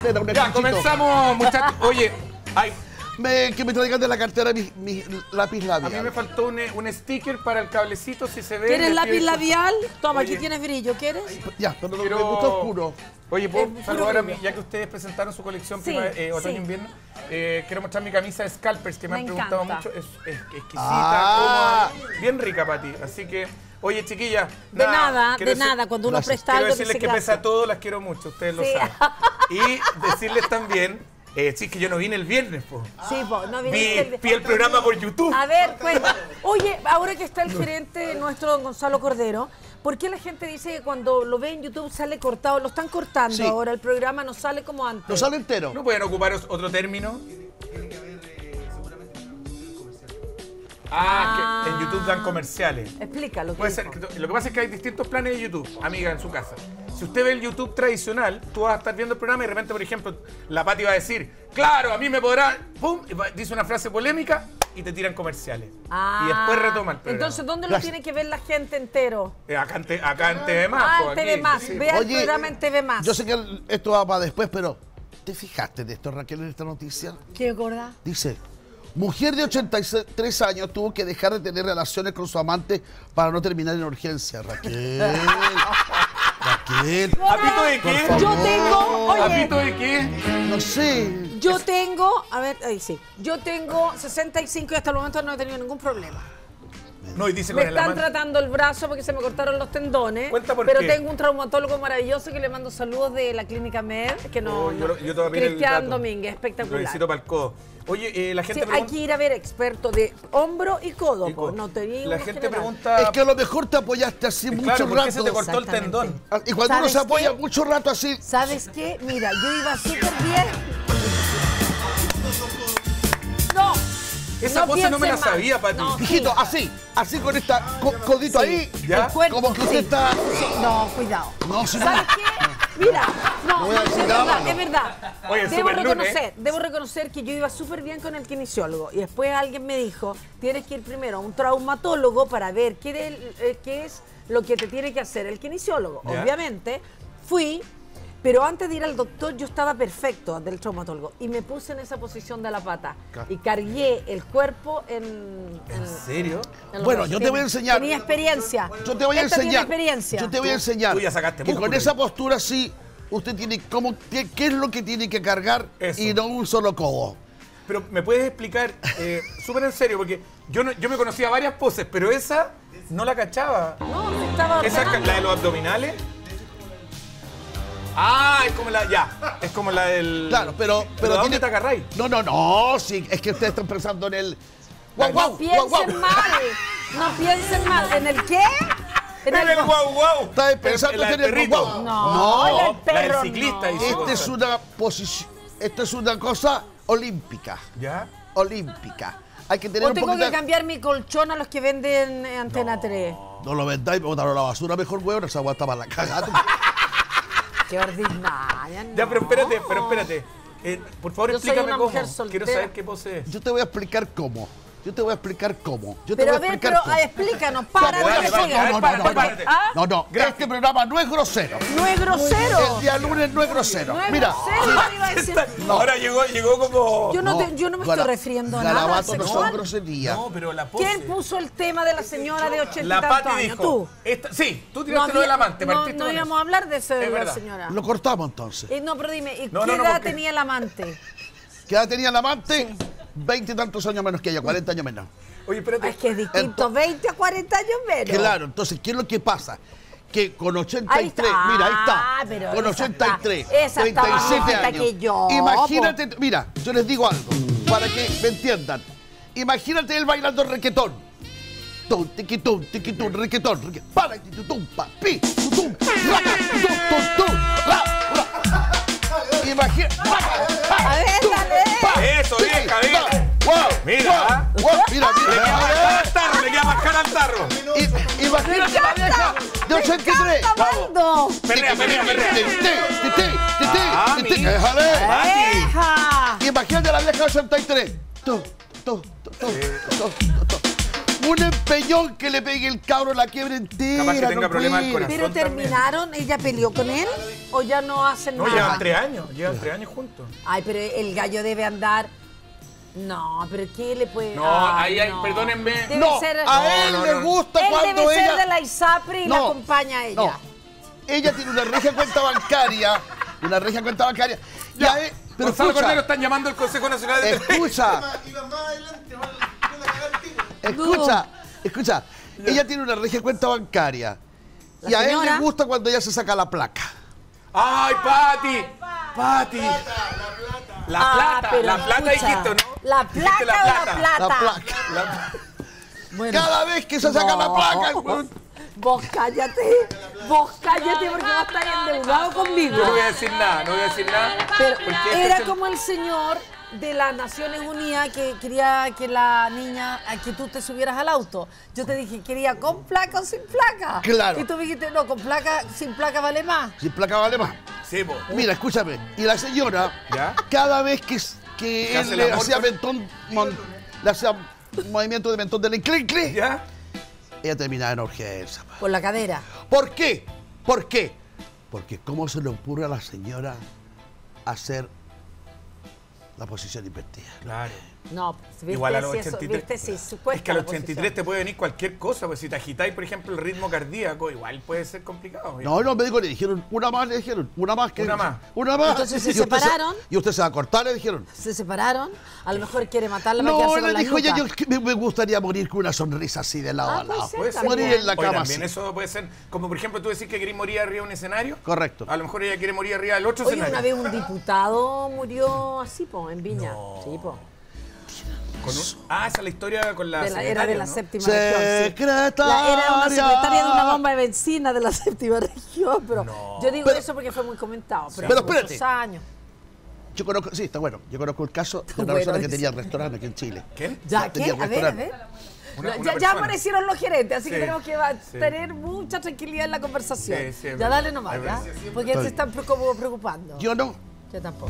cartera, un Ya, estuchito. comenzamos, muchachos. Oye, ay, Que me traigan de la cartera mi lápiz a labial. mí me faltó un sticker para el cablecito, si se ve. ¿Quieres le lápiz pido- labial? Toma, Oye. aquí tienes brillo, ¿quieres? Ya, pero Quiero- me gusta oscuro. Oye, ¿puedo puro saludar a mí? brillo. Ya que ustedes presentaron su colección Sí, otoño-invierno, quiero mostrar mi camisa de Scalpers, que me Me han preguntado encanta. mucho. Es exquisita, Ah. cómoda, bien rica para ti. Así que, oye, chiquillas. De nada, quiero de nada. Cuando uno Gracias. presta Quiero algo, decirles dice que gracias. pese a todo, las quiero mucho, ustedes lo Sí. saben. Y decirles también, sí, que yo no vine el viernes, po. Sí, po, no viniste Vi el programa por YouTube. A ver, cuenta. Oye, ahora que está el gerente nuestro, don Gonzalo Cordero, ¿por qué la gente dice que cuando lo ve en YouTube sale cortado? Lo están cortando Sí. ahora, el programa no sale como antes. No sale entero. ¿No pueden ocupar otro término? Que en YouTube dan comerciales. Explícalo. Puede ser, lo que pasa es que hay distintos planes de YouTube, amiga, en su casa. Si usted ve el YouTube tradicional, tú vas a estar viendo el programa y de repente, por ejemplo, la Pati va a decir, claro, a mí me podrá, pum, y dice una frase polémica y te tiran comerciales. Y después retoma el programa. Entonces, ¿dónde lo Gracias. tiene que ver la gente entero? Acá en TV Más. Ah, po, en aquí. TV Más. Sí. Vea el Oye, programa en TV Más. Yo sé que esto va para después, pero ¿te fijaste de esto, Raquel, en esta noticia? ¿Qué gorda? Dice, mujer de 83 años tuvo que dejar de tener relaciones con su amante para no terminar en urgencia. Raquel. Raquel. ¿Apito de Por qué? favor. Yo tengo, oye, ¿Apito de qué? No sé. yo tengo, a ver, ahí sí, yo tengo 65 y hasta el momento no he tenido ningún problema. No, y dice Me con el están amante. tratando el brazo porque se me cortaron los tendones. Cuenta por pero qué. tengo un traumatólogo maravilloso que le mando saludos de la clínica Med, que no, Oh, yo te voy a pedir el Cristian dato. Domínguez, Lo espectacular. necesito para el codo. Oye, la Sí, gente hay pregunta... que ir a ver experto de hombro y codo, Y po, codo. no te digo La en gente general. pregunta... Es que a lo mejor te apoyaste así mucho claro, ¿por qué se te rato. cortó el Exactamente. tendón? Y cuando uno ¿Sabes se apoya qué? mucho rato así, ¿Sabes qué? Mira, yo iba súper bien. No. Esa pose no me la piensen mal. sabía, Pati. No, hijito, sí. así con esta codito Sí. ahí, ¿Ya? El cuerpo, como que usted sí. está... Sí, no, cuidado. No, si no. ¿Sabes qué? Mira, no, No voy a es decir verdad, nada, no. es verdad. Oye, Debo súper lunes. reconocer que yo iba súper bien con el kinesiólogo y después alguien me dijo, tienes que ir primero a un traumatólogo para ver qué es lo que te tiene que hacer el kinesiólogo. Ya. Obviamente, fui, pero antes de ir al doctor yo estaba perfecto del traumatólogo y me puse en esa posición de la pata y cargué el cuerpo en serio? en los Bueno, brazos. yo te voy a enseñar. Tenía experiencia. Yo te voy a Esta tiene enseñar. experiencia. Yo te voy a enseñar. Tú ya sacaste que músculo con ahí. esa postura sí, usted tiene qué es lo que tiene que cargar Eso. y no un solo codo. Pero me puedes explicar súper en serio, porque yo me conocía varias poses, pero esa no la cachaba. No, estaba ¿Esa es ordenando. la de los abdominales? Ah, es como la... Ya, es como la del... Claro, pero ¿a dónde te agarráis? No, sí, es que ustedes están pensando en el guau, No guau, guau, guau. piensen mal. No piensen mal. ¿En el qué? ¡En el guau guau! Estás pensando la en del el perrito. guau, guau. No, No, en el perro, la del ciclista, no. dice. Esta es una posición, esta es una cosa olímpica, ¿Ya? olímpica. Hay que tener O un tengo poquito que cambiar mi colchón a los que venden Antena 3. No lo vendáis, botaron a la basura mejor, weón, esa weá está para la cagada. Qué ordinaria. No. Ya, pero espérate. Por favor, Yo soy explícame una cómo. mujer Quiero soltera. saber qué pose es. Yo te voy a explicar cómo. Yo te voy a explicar cómo. Yo te Pero voy a ver, explicar pero cómo. explícanos, para Dale, de dale, pegar. párate. ¿Ah? No, este programa no es grosero. No es grosero. El día lunes no es grosero. No es Mira, grosero, yo iba a decir. Ahora llegó como... Yo no me estoy refiriendo a nada garabatos no son sexual. groserías. No, pero la pose... ¿Quién puso el tema de la señora de 80 y La tantos Pati años? dijo... Tú. Sí, tú tiraste lo del amante, no, partiste no con íbamos eso. a hablar de eso de Es la verdad. señora. Lo cortamos entonces. No, pero dime, ¿y No, qué no, edad porque- tenía el amante? ¿Qué edad tenía el amante? 20 y tantos años menos que ella, 40 años menos. Oye, espérate. Es que es distinto, 20 a 40 años menos. Claro, entonces, ¿qué es lo que pasa? Que con 83, Ahí está. mira, ahí Ah, está. pero Con esa 83, está- esa está más 37 viejita años. que yo, Imagínate, mira, yo les digo algo, para que me entiendan. Imagínate él bailando reggaetón. Tum, tiquitum, tiquitum, reggaetón. Para, tiquitum, pa, pi, tutum, raca, tum, tum, tum, ra, ra. Imagínate. A ver, dale. Eso, vieja, vieja. Wow, Mira, wow, wow, mira, Le queda mira. bajar al tarro, le queda bajar al tarro. Imagínate la vieja de 83. ¡Mando! Perrea. Ah, mi. Déjale. ¡Eja! Imagínate la vieja de 83. Un empellón que le pegue el cabro la quiebra entera. Capaz que tenga no problemas al puede. corazón. Pero terminaron, ella peleó con él o ya no hacen No, nada. llevan 3 años juntos. Ay, pero el gallo debe andar. No, pero ¿qué le puede.? No, Ay, ahí, perdónenme. Debe No, ser. a él No, le no. gusta Él cuando debe ella... ser de la ISAPRE y la No, acompaña a ella. No, ella tiene una regia cuenta bancaria, y a él... Pero Gonzalo Cordero escucha, están llamando al Consejo Nacional de escucha, escucha, ella tiene una regia cuenta bancaria, y La a él señora. le gusta cuando ella se saca la placa. ¡Ay, Pati! La plata escucha, dijiste, ¿no? ¿La Dijiste placa o la plata? La placa. Bueno, Cada vez que se saca la placa... Vos cállate porque vas a estar endeudado conmigo. Yo no voy a decir nada, Pero porque este era es el- como el señor de las Naciones Unidas que quería que la niña, a que tú te subieras al auto. Yo te dije, quería con placa o sin placa. Claro. Y tú me dijiste, no, con placa, sin placa vale más. Sin placa vale más. Sí, po. Mira, escúchame. Y la señora, ¿Ya? cada vez que ¿Se hace él el le amor hacía con- le hacía movimiento de mentón del clink, clink, ¿Ya? ella terminaba en urgencia. Pa. Por la cadera. ¿Por qué? ¿Por qué? Porque ¿cómo se le ocurre a la señora hacer la posición invertida? Claro. No, ¿viste? Igual a los Si eso- 83. ¿viste? Sí, supuesta Es que a los la 83 posición. te puede venir cualquier cosa, pues si te agitáis, por ejemplo, el ritmo cardíaco, igual puede ser complicado. No, los médicos le dijeron, una más, Una más. Una más. Entonces se Y usted separaron. y usted se va a cortar, le dijeron. Se separaron, a lo mejor quiere matarla para No, quedarse con le la dijo ella, nuca. yo que me gustaría morir con una sonrisa así de lado Ah, a lado. puede ser Morir también. en la Oye, cama también así. eso puede ser, como por ejemplo tú decís que querés morir arriba de un escenario. Correcto. A lo mejor ella quiere morir arriba del otro Oye, escenario. una vez un diputado murió así, po, en Viña. Sí, po. Esa es la historia con la Era de la ¿no? séptima región. sí. Secretaria. Era una secretaria de una bomba de benzina de la séptima región, pero yo digo Pero- eso porque fue muy comentado. Pero, Pero hace muchos espérate. años. Yo conozco, sí, está bueno. Yo conozco el caso de una Bueno, persona que dice. tenía restaurante aquí en Chile. ¿Quién? Ya, ¿qué? tenía A ver, a restaurante. ver. Una ya persona. aparecieron los gerentes, así que Sí, tenemos que sí. tener mucha tranquilidad en la conversación. Sí, sí, es ya verdad. dale nomás, Es ¿ya? verdad. Porque se están como preocupando. Yo no. Yo tampoco.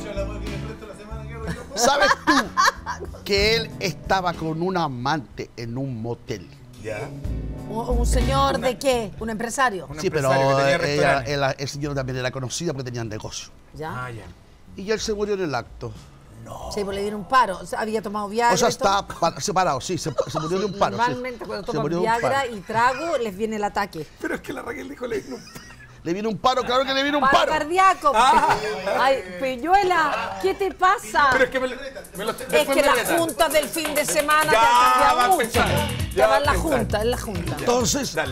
¿Sabes tú que él estaba con un amante en un motel? Ya. ¿Un señor de qué? ¿Un empresario? Un Sí, pero empresario que tenía restaurante. el señor también era conocido porque tenían negocio. ¿Ya? Ah, ya. Y él se murió en el acto. Sí, pues le dieron un paro. O sea, había tomado Viagra. O sea, y todo. está separado, sí, se murió de un paro. sí. Normalmente cuando Se toman murió de un Viagra paro. y trago, les viene el ataque. Pero es que la Raquel dijo le vino un... Le vino un paro, claro que le vino un Paro paro. cardíaco. Ay, Peñuela, ¿qué te pasa? Pero es que me lo Es después que me las retan. juntas del fin de semana Ya te han va a cambiado mucho. empezar, Ya ya va va en la a empezar. junta, en la junta. Entonces, Dale.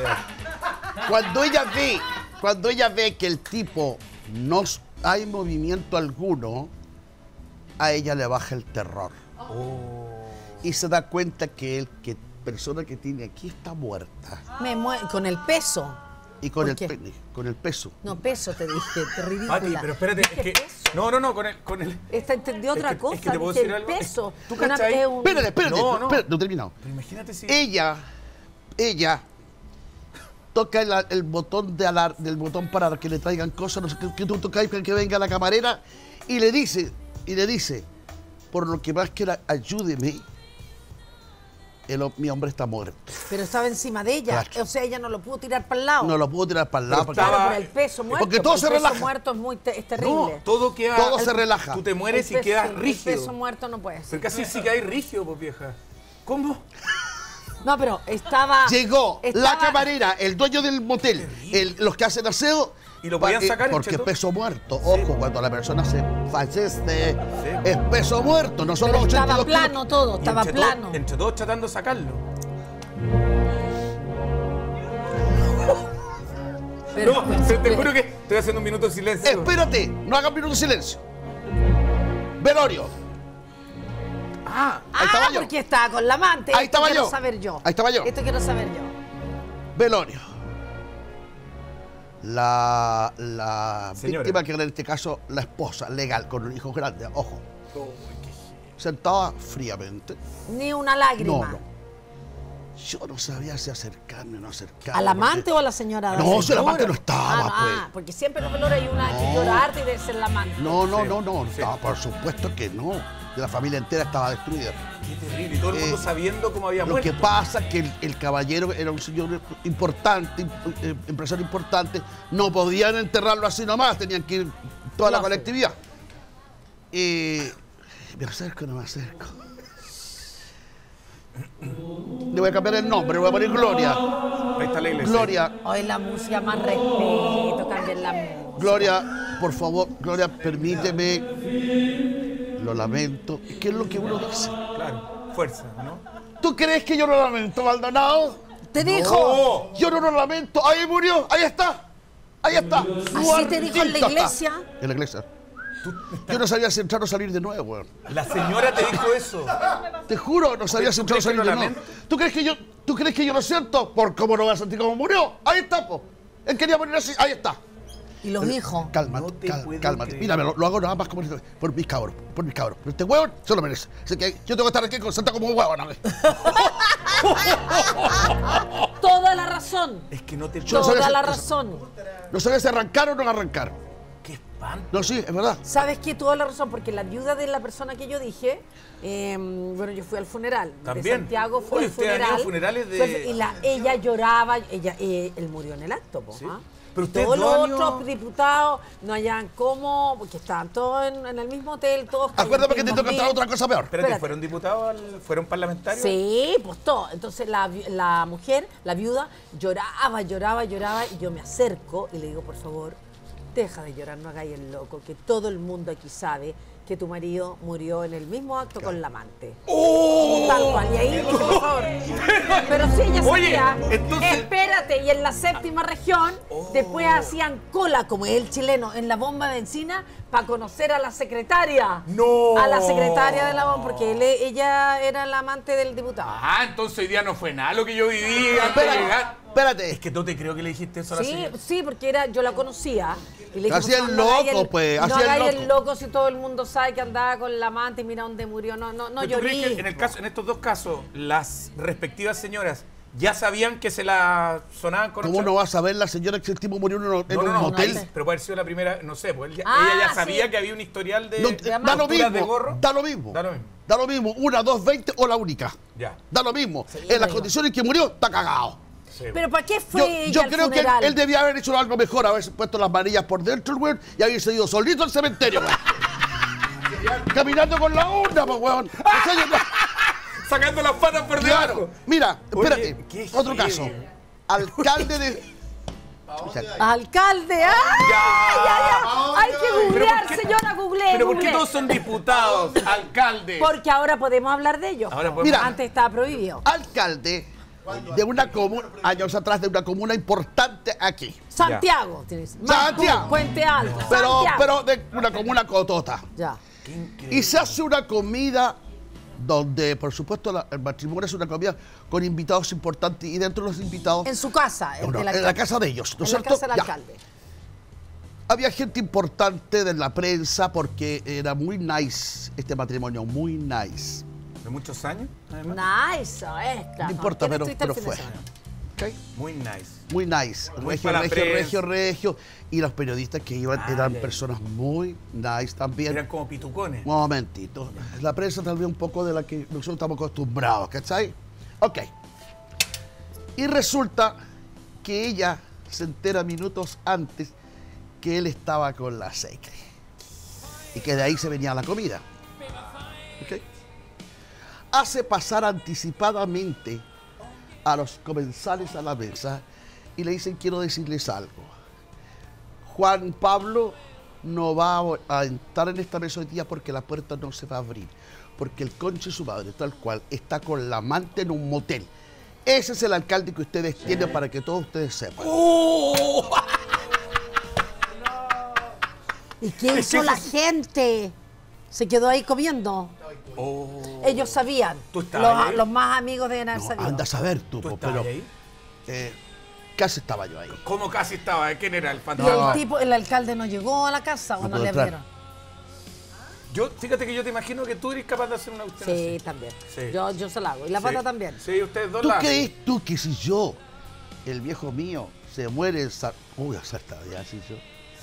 cuando ella ve que el tipo no hay movimiento alguno, a ella le baja el terror. Y se da cuenta que persona que tiene aquí está muerta. Con el peso. Y con ¿Por el qué? pene, con el peso. No, peso te dije, te ridícula. Pati, pero espérate, es Dije que... peso. No, con el... Esta entendió otra Es que cosa, te puedo dije decir el algo. peso. ¿Tú Una- cachai? es un- Espérate, No, no. no he terminado. Pero imagínate si... Ella toca el botón del botón para que le traigan cosas, no sé qué tú tocáis para que venga la camarera y le dice, por lo que más quiera, ayúdeme. Mi hombre está muerto. Pero estaba encima de ella. Claro. O sea, ella no lo pudo tirar para el lado. No lo puedo tirar para el lado. Pero porque- Claro, estaba- por el peso muerto. porque todo el se peso relaja. muerto es terrible. No, todo queda... Todo se relaja. Tú te mueres y El peso- quedas El peso rígido. muerto no puede ser. Pero casi sí que hay rígido, pues vieja. ¿Cómo? No, pero estaba... Llegó la estaba- camarera, el dueño del motel, los que hacen aseo. ¿Y lo podían sacar, Porque es Cheto? peso muerto. Ojo, cuando la persona se fallece, es peso muerto. No son Pero los estaba 82 kilos. plano todo, Y estaba entre plano. entre todos tratando de sacarlo. Pero- No, te juro que estoy haciendo un minuto de silencio. Espérate, no hagan minuto de silencio. Velorio. Ah, Ahí estaba yo. porque estaba con la amante. Ahí Esto estaba quiero yo. saber yo. Ahí estaba yo. Esto quiero saber yo. Velorio. La Señora. víctima, que era en este caso la esposa legal, con un hijo grande, ojo. Sentada fríamente. Ni una lágrima. No. Yo no sabía si acercarme o no acercarme. ¿Al amante porque- o a la señora? No, si el ¿Seguro? amante no estaba, pues. Porque siempre en los valores hay una que llora harta y debe ser la amante. No, estaba, por supuesto que no. de la familia entera estaba destruida. Qué terrible. Y todo el mundo sabiendo cómo había Lo muerto. que pasa es que el caballero era un señor importante, empresario importante, no podían enterrarlo así nomás, tenían que ir toda la colectividad. Me acerco, no me acerco. Le voy a cambiar el nombre, le voy a poner Gloria. Ahí está la iglesia. Gloria, Hoy la música, más respeto, cambiar la música. Gloria, por favor, Gloria, permíteme. Lo lamento. ¿Qué es lo que uno dice? Claro, fuerza, ¿no? ¿Tú crees que yo lo lamento, Maldonado? ¡Te dijo! Yo no lo lamento. Ahí murió, ahí está. Ahí está. ¿Así te dijo en la Muertito iglesia? está. En la iglesia. Yo no sabía si entrar o salir de nuevo, weón. La señora te dijo eso. Te juro, no sabía si entrar o crees que salir lo de nuevo. lamento? ¿Tú crees que yo lo siento? ¿Por cómo no voy a sentir cómo murió? Ahí está, po. Él quería morir así, ahí está. Y lo dijo. Cálmate, No te puedo cálmate. creer. Mírame, lo hago nada más como por mis cabros, por mis cabros. Pero este huevón se lo merece. Así que yo tengo que estar aquí concentrado como un huevón. ¿No? Toda la razón. Es que no te Yo no sabía Toda si- la razón. No sabía si arrancar o no arrancar. Qué espanto. No, sí, es verdad. ¿Sabes qué? Toda la razón, porque la viuda de la persona que yo dije, bueno, yo fui al funeral. ¿También? De Santiago fui Oye, al ¿usted ha ido funeral. a funerales de- Y ella lloraba, él murió en el acto, po, Sí. ¿ah? Pero ustedes todos los 2 años- otros diputados no hallaban cómo, porque estaban todos en el mismo hotel, todos. Acuérdame que te en tengo que contar 2000. otra cosa peor. Espérate, Espérate. ¿fueron diputados? ¿Fueron parlamentarios? Sí, pues todo. Entonces la mujer, la viuda, lloraba, y yo me acerco y le digo, por favor, deja de llorar, no hagáis el loco, que todo el mundo aquí sabe que tu marido murió en el mismo acto con la amante. Tal cual, y ahí dije, por favor. Pero sí, ella Oye, sabía, entonces- espérate, y en la séptima región, después hacían cola, como es el chileno, en la bomba de encina, para conocer a la secretaria. No. A la secretaria de la bomba, porque ella era la amante del diputado. Ah, entonces hoy día no fue nada lo que yo viví antes de llegar. Espérate. Es que no te creo que le dijiste eso a la Sí, señora. sí, porque yo la conocía. Y le dije, Hacía por el favor, no hagáis loco, pues, No hacía el hagáis loco. el loco si todo el mundo sabe que andaba con la amante y mira dónde murió. No ¿Pero tú llorí. crees que en estos dos casos, las respectivas señoras ya sabían que se la sonaban con ¿Cómo ocho- no vas a ver la señora que el tipo murió en un No, motel? ahí, pero puede haber sido la primera, no sé, pues ella Ah, ya sabía sí. que había un historial de, No, de da lo capturas de mismo. gorro. Da lo mismo. Da lo mismo. Da lo mismo. 1, 2, 20 o la única. Ya. Da lo mismo. Sí, En las digo. condiciones que murió, está cagado. Sí, Pero ¿para qué fue Yo ella al creo que funeral? él debía haber hecho algo mejor, haberse puesto las manillas por dentro, el weón, y haberse ido solito al cementerio, weón. Caminando con la urna, pues, weón. O sea, yo no- sacando las patas por Claro. debajo. Mira, Oye, espérate. qué Otro heavy. caso. Alcalde de... ¡Alcalde! ¡Ah! ¡Ya! Hay que Pero googlear, ¿por qué- señora, googleé. Pero ¿por qué googleé. todos son diputados, alcaldes? Porque ahora podemos hablar de ellos. Ahora podemos- Mira. Antes estaba prohibido. Alcalde de una comuna, años atrás, de una comuna importante aquí. Santiago. tienes. Santiago. Maipú, Puente Alto. Pero, Santiago. pero de una comuna cotota. Ya. Qué increíble. Y se hace una comida donde, por supuesto, el matrimonio es una comida con invitados importantes y dentro de los invitados, En su casa. no, el en la casa de ellos, ¿no es En la cierto? casa del Ya. alcalde. Había gente importante de la prensa porque era muy nice este matrimonio, muy nice. ¿De muchos años? además? Nice, esta. No importa, ¿Quién pero estuviste el fin de fue. semana? ¿Ok? Muy nice. Muy nice. Muy Regio, para la regio, prensa. regio, regio. Y los periodistas que iban eran ya. personas muy nice también. Eran como pitucones. Un momentito. La prensa tal vez un poco de la que nosotros estamos acostumbrados, ¿cachai? Ok. Y resulta que ella se entera minutos antes que él estaba con la secre. Y que de ahí se venía la comida. ¿Ok? Hace pasar anticipadamente a los comensales a la mesa y le dicen, quiero decirles algo. Juan Pablo no va a entrar en esta mesa hoy día porque la puerta no se va a abrir. Porque el conche de su madre, tal cual, está con la amante en un motel. Ese es el alcalde que ustedes tienen para que todos ustedes sepan. ¿Y qué hizo la gente? Se quedó ahí comiendo. Ellos sabían. ¿Tú estabas ahí? Los más amigos deben haber No, sabido. anda a saber tú, ¿Tú po, estabas pero ahí? casi estaba yo ahí. ¿Cómo casi estaba? ¿Quién era el Y fantasma? el alcalde no llegó a la casa o No no pudo le entrar. abrieron. Fíjate que yo te imagino que tú eres capaz de hacer una cuestión Sí, así. también. Sí. Yo se la hago. Y la Sí. pata también. Sí, ustedes dos ¿Tú la hacen. crees tú que si yo, el viejo mío, se muere en Uy, acerta, ya, sí, yo.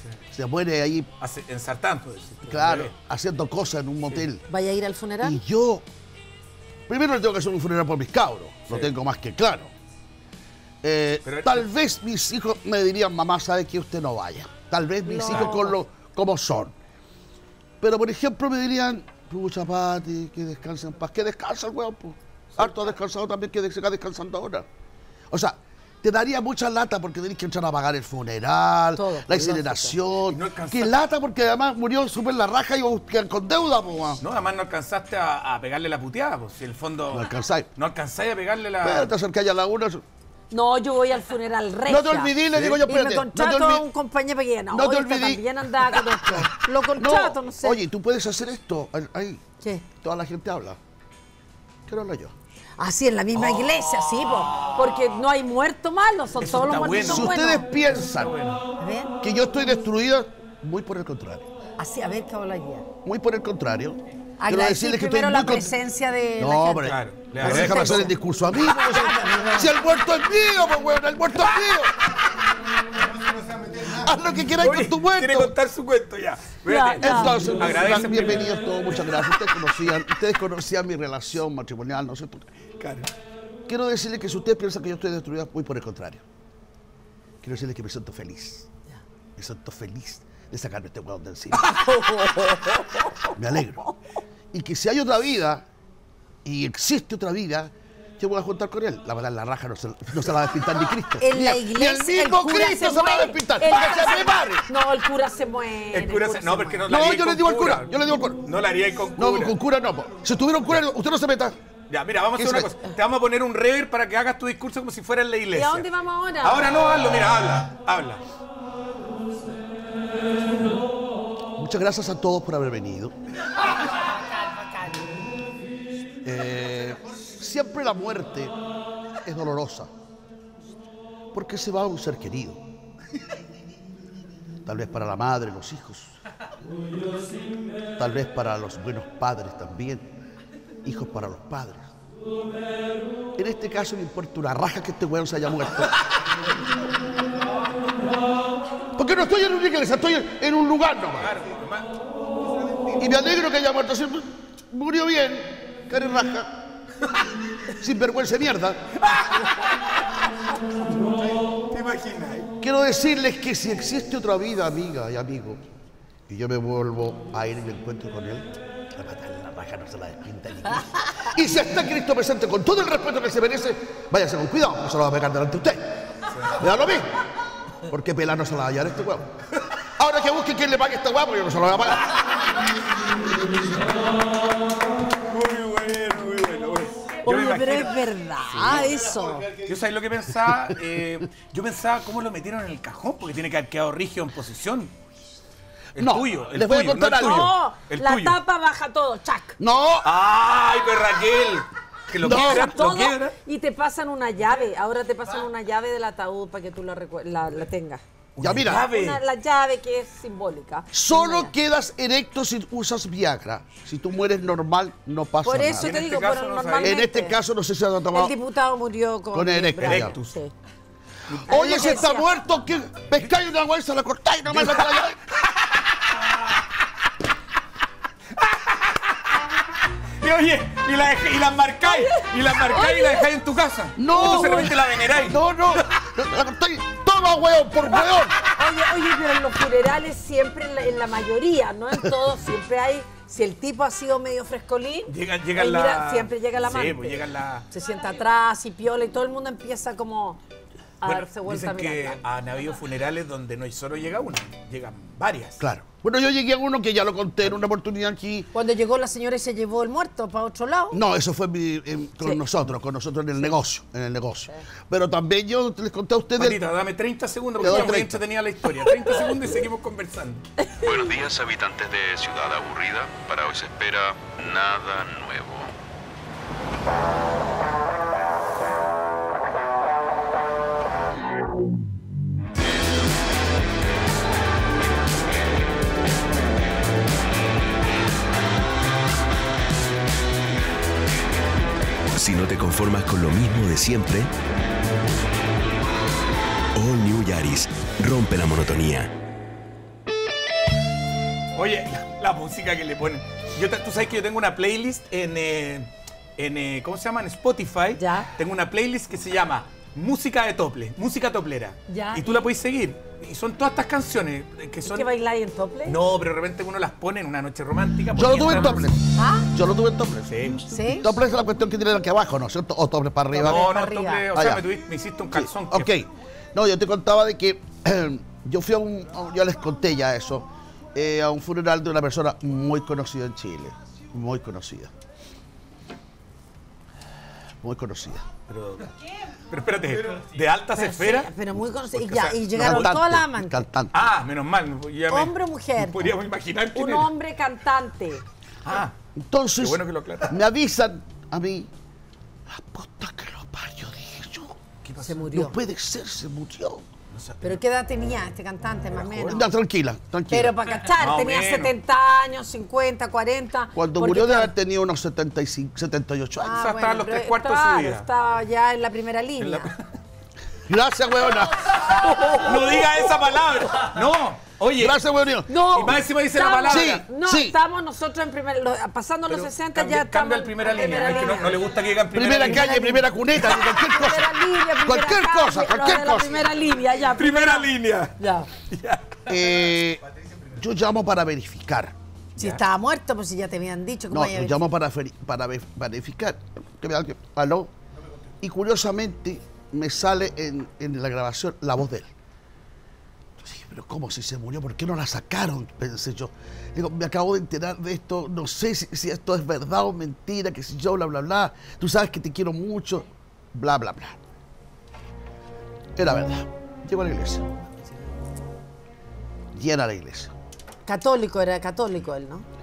Se muere ahí, Ensartando. claro, haciendo cosas en un motel. ¿Vaya a ir al funeral? Y yo, primero le tengo que hacer un funeral por mis cabros, lo tengo más que claro. Tal vez mis hijos me dirían, mamá, ¿sabe que usted no vaya? Tal vez mis hijos como son. Pero, por ejemplo, me dirían, pucha, Pati, que descansen en paz. Que descansa el weón, pues. Harto ha descansado también, que se siga descansando ahora. O sea, te daría mucha lata porque tenés que entrar a pagar el funeral, todo, la incineración. No alcanzaste. Qué lata porque además murió súper la raja y vos quedan con deuda, pues. No, además no alcanzaste a pegarle la puteada, pues. Si el fondo. No alcanzáis. No alcanzáis a pegarle la. Pero te acercáis a la una. No, yo voy al funeral regia. No te olvidís, le digo yo, Y me espérate. contrato a un compañero para que no, no te esta olvidís. también andaba con esto. Lo contrato, no sé. Oye, tú puedes hacer esto. Ahí, ¿Qué? toda la gente habla. Quiero hablar yo. Así en la misma iglesia, sí, porque no hay muerto malo, son Eso todos los está muertos Si son ustedes buenos. piensan A ver, que yo estoy destruida, muy por el contrario. así, a ver qué habla ya. Muy por el contrario. Quiero Agradecer decirles que primero estoy la muy presencia de No, la gente. hombre. Claro, le Pero agradezco. déjame hacer el discurso a mí. Pues, si el muerto es mío, pues, weón, el muerto es mío. Haz lo que quieras con tu muerto. Quiere contar su cuento ya. Ya. Entonces, Agradece bienvenidos todos, muchas gracias. Ustedes conocían mi relación matrimonial, no sé por qué. Claro. Quiero decirles que si ustedes piensan que yo estoy destruida, muy por el contrario. Quiero decirles que me siento feliz. Me siento feliz de sacarme este hueón de encima. Me alegro. Y que si hay otra vida, y existe otra vida, yo voy a juntar con él. La verdad, la raja no se la va a despintar ni Cristo. En la Ni iglesia el mismo el cura Cristo se se la va a muere. despintar. El Para que cura se se prepare. No, el cura se muere. El cura no, porque no la No, haría yo con le digo al cura. Yo le digo al cura. No la haría con cura. No, con cura no. Po. Si tuviera un cura, usted no se meta. Ya, mira, vamos a hacer una cosa. Te vamos a poner un rever para que hagas tu discurso como si fuera en la ¿Y iglesia. a dónde vamos ahora? Ahora no, hazlo, mira, habla. Muchas gracias a todos por haber venido. Siempre la muerte es dolorosa porque se va un ser querido. Tal vez para la madre, los hijos. Tal vez para los buenos padres también. Hijos para los padres. En este caso me importa una raja que este weón se haya muerto. Porque no estoy en una iglesia, estoy en un lugar nomás. Y me alegro que haya muerto. Murió bien, cara y raja. Sin vergüenza de mierda. ¿Te imaginas? Quiero decirles que si existe otra vida, amiga y amigo, y yo me vuelvo a ir y me encuentro con él, la pata en la raja no se la despinta ni Cristo. Y si está Cristo presente con todo el respeto que se merece, váyase con cuidado, no se lo va a pegar delante de usted. Me da lo mismo. Porque pelar no se la va a hallar este huevo. Ahora que busque quién le pague este huevo, yo no se lo voy a pagar. Muy bueno, muy bueno. Oye, pero es verdad eso. Yo sabía lo que pensaba. Yo pensaba cómo lo metieron en el cajón, porque tiene que haber quedado rígido en posición. El No, tuyo, el les voy a tuyo, contar no el algo. tuyo. No, El la tuyo. tapa baja todo, chac. No, ¡Ay, pues Raquel! Que lo No, quiebran, lo Todo, quiebran. y te pasan una llave. Ahora te pasan una llave del ataúd para que tú la tengas. ya mira, llave. La llave que es simbólica. solo Una- quedas erecto si usas Viagra. Si tú mueres normal, no pasa Por nada. eso En te este digo, caso pero no normalmente. En este caso, no sé si ha tomado. El diputado murió con Erectus. Brian, Erectus. sí. Oye, si está Decía- muerto, ¿qué? Pescáis una hueá y se la cortáis nomás. La llave. Y oye, y las marcáis, y la dejáis en tu casa. No. Entonces de repente la veneráis. No, la cortáis. Toma, hueón, por hueón. Oye, pero en los funerales siempre, en la mayoría, no en todos, siempre hay. Si el tipo ha sido medio frescolín, Llegan ahí mira, siempre llega la amante. Sí, pues llegan la. Se sienta atrás y piola y todo el mundo empieza como a Bueno, darse vuelta a dicen que mirarla. han habido funerales donde no solo llega una, llegan varias. Claro. Bueno, yo llegué a uno que ya lo conté en una oportunidad aquí. Cuando llegó la señora y se llevó el muerto para otro lado. No, eso fue con Sí. nosotros en el negocio, Pero también yo les conté a ustedes. Patita, dame 30 segundos Te porque doy está muy 30. entretenida la historia. 30 segundos y seguimos conversando. Buenos días, habitantes de Ciudad Aburrida. Para hoy se espera nada nuevo. Si no te conformas con lo mismo de siempre, All New Yaris rompe la monotonía. Oye, la música que le ponen. Tú sabes que yo tengo una playlist ¿cómo se llama? En Spotify. Ya. Tengo una playlist que se llama Música de Tople, música toplera. Ya. Y tú la puedes seguir. Y son todas estas canciones que son... ¿Qué bailáis en tople? No, pero de repente uno las pone en una noche romántica. Yo lo tuve en tople. ¿Ah? Yo lo tuve en tople. Sí. ¿Sí? Tople es la cuestión que tiene aquí abajo, ¿no es cierto? O tople para arriba. No, para tople, arriba. o sea, Ah, ya. me hiciste un calzón. Ok. No, yo te contaba de que yo fui yo les conté ya eso, a un funeral de una persona muy conocida en Chile. Muy conocida. Muy conocida. Pero espérate, ¿de altas esferas? Sí, pero muy conocido. Porque, Ya, o sea, y llegaron Cantante, todas las amantes. cantante. Ah, menos mal. ¿Hombre o mujer? Podríamos imaginar quién Un era. hombre cantante. Ah, Entonces, qué bueno que lo aclaras. me avisan a mí, la puta que lo parió, dije yo. Se murió. No puede ser, se murió. ¿Pero qué edad tenía este cantante, más o menos? No, tranquila, tranquila. Pero para cachar, Más o tenía menos. 70 años, 50, 40. Cuando porque, murió de claro, haber tenido unos 75, 78 años. sea, estaba en los pero 3/4 de su claro, vida. Estaba ya en la primera línea. Gracias, weona. No diga esa palabra. No, oye. Gracias, weona. No. Y más encima dice la estamos- palabra. No, Sí. estamos nosotros en pasando los Pero 60 cambia, ya estamos cambia el primera en línea. Es que no le gusta que digan Primera línea. calle, primera cuneta, cualquier cosa. Primera línea, primera Cualquier calle, cosa, lo cualquier de la cosa. primera línea, ya. Primera línea. Ya. Yo llamo para verificar. Si estaba muerto, pues si ya te habían dicho. ¿Cómo No, vaya a yo ver? llamo para verificar. Que me alguien, aló. Y curiosamente me sale en la grabación la voz de él. Yo dije, pero ¿cómo si se murió? ¿Por qué no la sacaron? Pensé yo. Digo, me acabo de enterar de esto, no sé si esto es verdad o mentira, que si yo, bla, bla, bla. Tú sabes que te quiero mucho, bla, bla, bla. Era verdad. Llego a la iglesia. Llena la iglesia. Católico, era católico él, ¿no?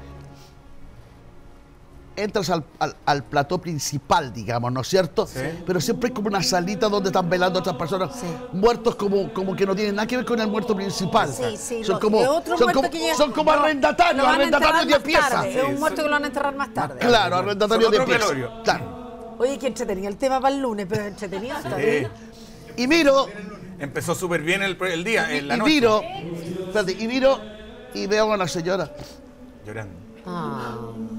Entras al plató principal, digamos, ¿no es cierto? Sí. Pero siempre hay como una salita donde están velando otras personas, Sí. muertos como que no tienen nada que ver con el muerto principal. Sí, sí. Son lo- como, de otro son muerto como, que llega- son como lo- arrendatarios, lo van a arrendatarios de enterrar más pieza. tarde. Es un muerto que lo van a enterrar más tarde. Claro, arrendatarios Son de otro pieza. velorio. Claro. Oye, que entretenido el tema para el lunes, pero entretenido está bien. Y miro, Empezó súper bien el día, en la y noche. miro, espérate, y miro y veo a una señora. Llorando. Ah.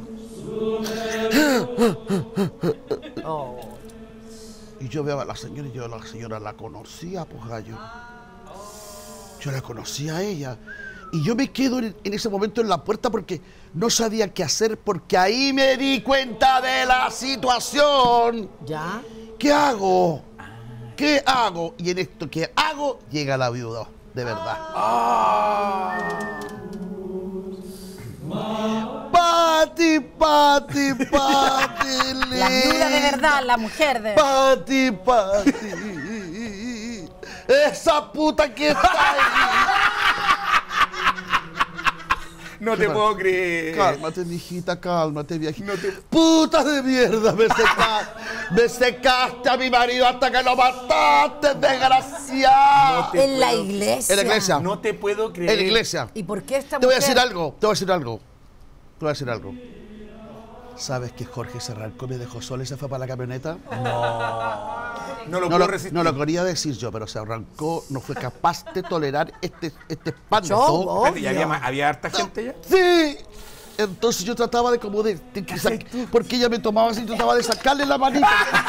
Oh. Y yo veo a la señora y yo a la señora la conocía, pues gallo. Yo la conocía a ella. Y yo me quedo en ese momento en la puerta porque no sabía qué hacer, porque ahí me di cuenta de la situación. ¿Ya? ¿Qué hago? ¿Qué hago? Y en esto que hago, llega la viuda, de verdad. Pati, Pati, Pati, La viuda de verdad, la mujer de verdad. Pati, Pati. Esa puta que está ahí. No te puedo creer. Cálmate, mijita, cálmate, viejita. No te- Puta de mierda, me secaste a mi marido hasta que lo mataste, desgraciado. te En la puedo- iglesia. En la iglesia. No te puedo creer. En la iglesia. ¿Y por qué esta Te voy a mujer? decir algo, te voy a decir algo. Te voy a decir algo. ¿Sabes que Jorge se arrancó, me dejó solo y se fue para la camioneta? No lo No puedo lo, resistir. no lo quería decir yo, pero se arrancó, no fue capaz de tolerar este espanto. Chongo. Espérate, ¿y había harta gente ya? Sí. Entonces yo trataba de como porque ella me tomaba así, trataba de sacarle la manita.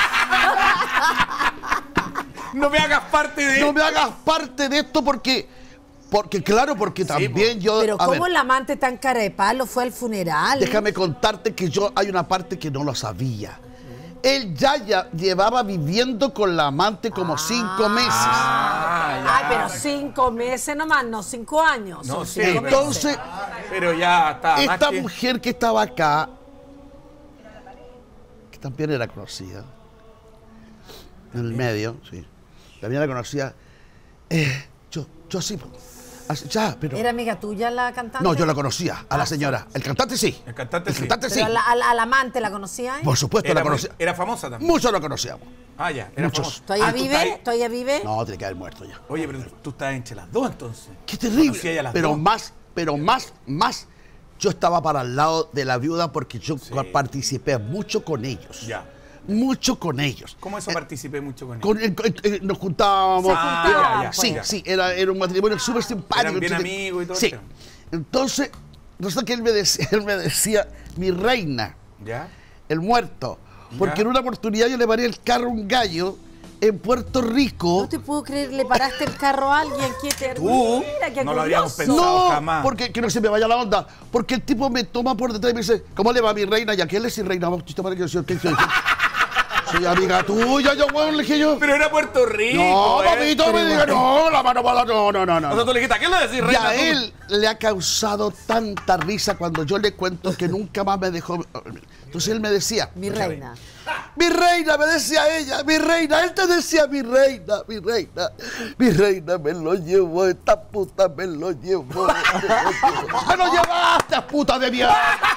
No me hagas parte de... No me hagas parte de esto porque claro, porque también yo... Pero a ver, ¿cómo el amante tan cara de palo fue al funeral? déjame contarte que hay una parte que no lo sabía. Él ya llevaba viviendo con la amante como 5 meses. Ay, pero 5 meses nomás, no 5 años. No son sé, 5 meses. Entonces, Pero ya está. más esta que- mujer que estaba acá, que también era conocida, en el medio, sí, también era conocida, yo sí, así, ya, pero... ¿Era amiga tuya la cantante? No, yo la conocía, a la señora. El cantante sí. El cantante sí. sí. Pero al amante la conocía, ¿eh? Por supuesto, Era, la conocía. era famosa también. Muchos la conocíamos. Ah, ya. Era Muchos. famosa. ¿Todavía Ah, tú vive? estás ahí. ¿Todavía vive? No, tiene que haber muerto ya. Oye, pero tú estás entre las dos entonces. Qué terrible. Conocía ella a las Pero dos. más, yo estaba para el lado de la viuda porque yo participé mucho con ellos. Ya. Mucho con ellos. ¿Cómo eso participé mucho con ella? Nos juntábamos. Se juntaban, ya, Sí, ya. sí, era un matrimonio súper simpático. Eran bien entonces- amigos y todo el Sí. tema. Entonces, Resulta que él me decía, mi reina, ¿Ya? el muerto. Porque Ya. en una oportunidad yo le paré el carro a un gallo en Puerto Rico. No te puedo creer, le paraste el carro a alguien. Qué terrible. Tú, Qué no lo habríamos curioso. pensado. No, jamás. porque que no se me vaya la onda. Porque el tipo me toma por detrás y me dice, ¿cómo le va a mi reina? ¿Y a quién le dice reina Bautista? Para que yo soy soy amiga tuya, yo, weón, le dije yo. Pero era Puerto Rico. No, papito, me diga, no, la mano para la... No. O sea, tú le dijiste, ¿a quién le decís, Y reina? a tú? él le ha causado tanta risa cuando yo le cuento que nunca más me dejó. Entonces él me decía, Mi reina. mi reina, me decía ella, mi reina, él te decía mi reina me lo llevó, esta puta me lo llevó. Me lo llevaste, puta de mierda.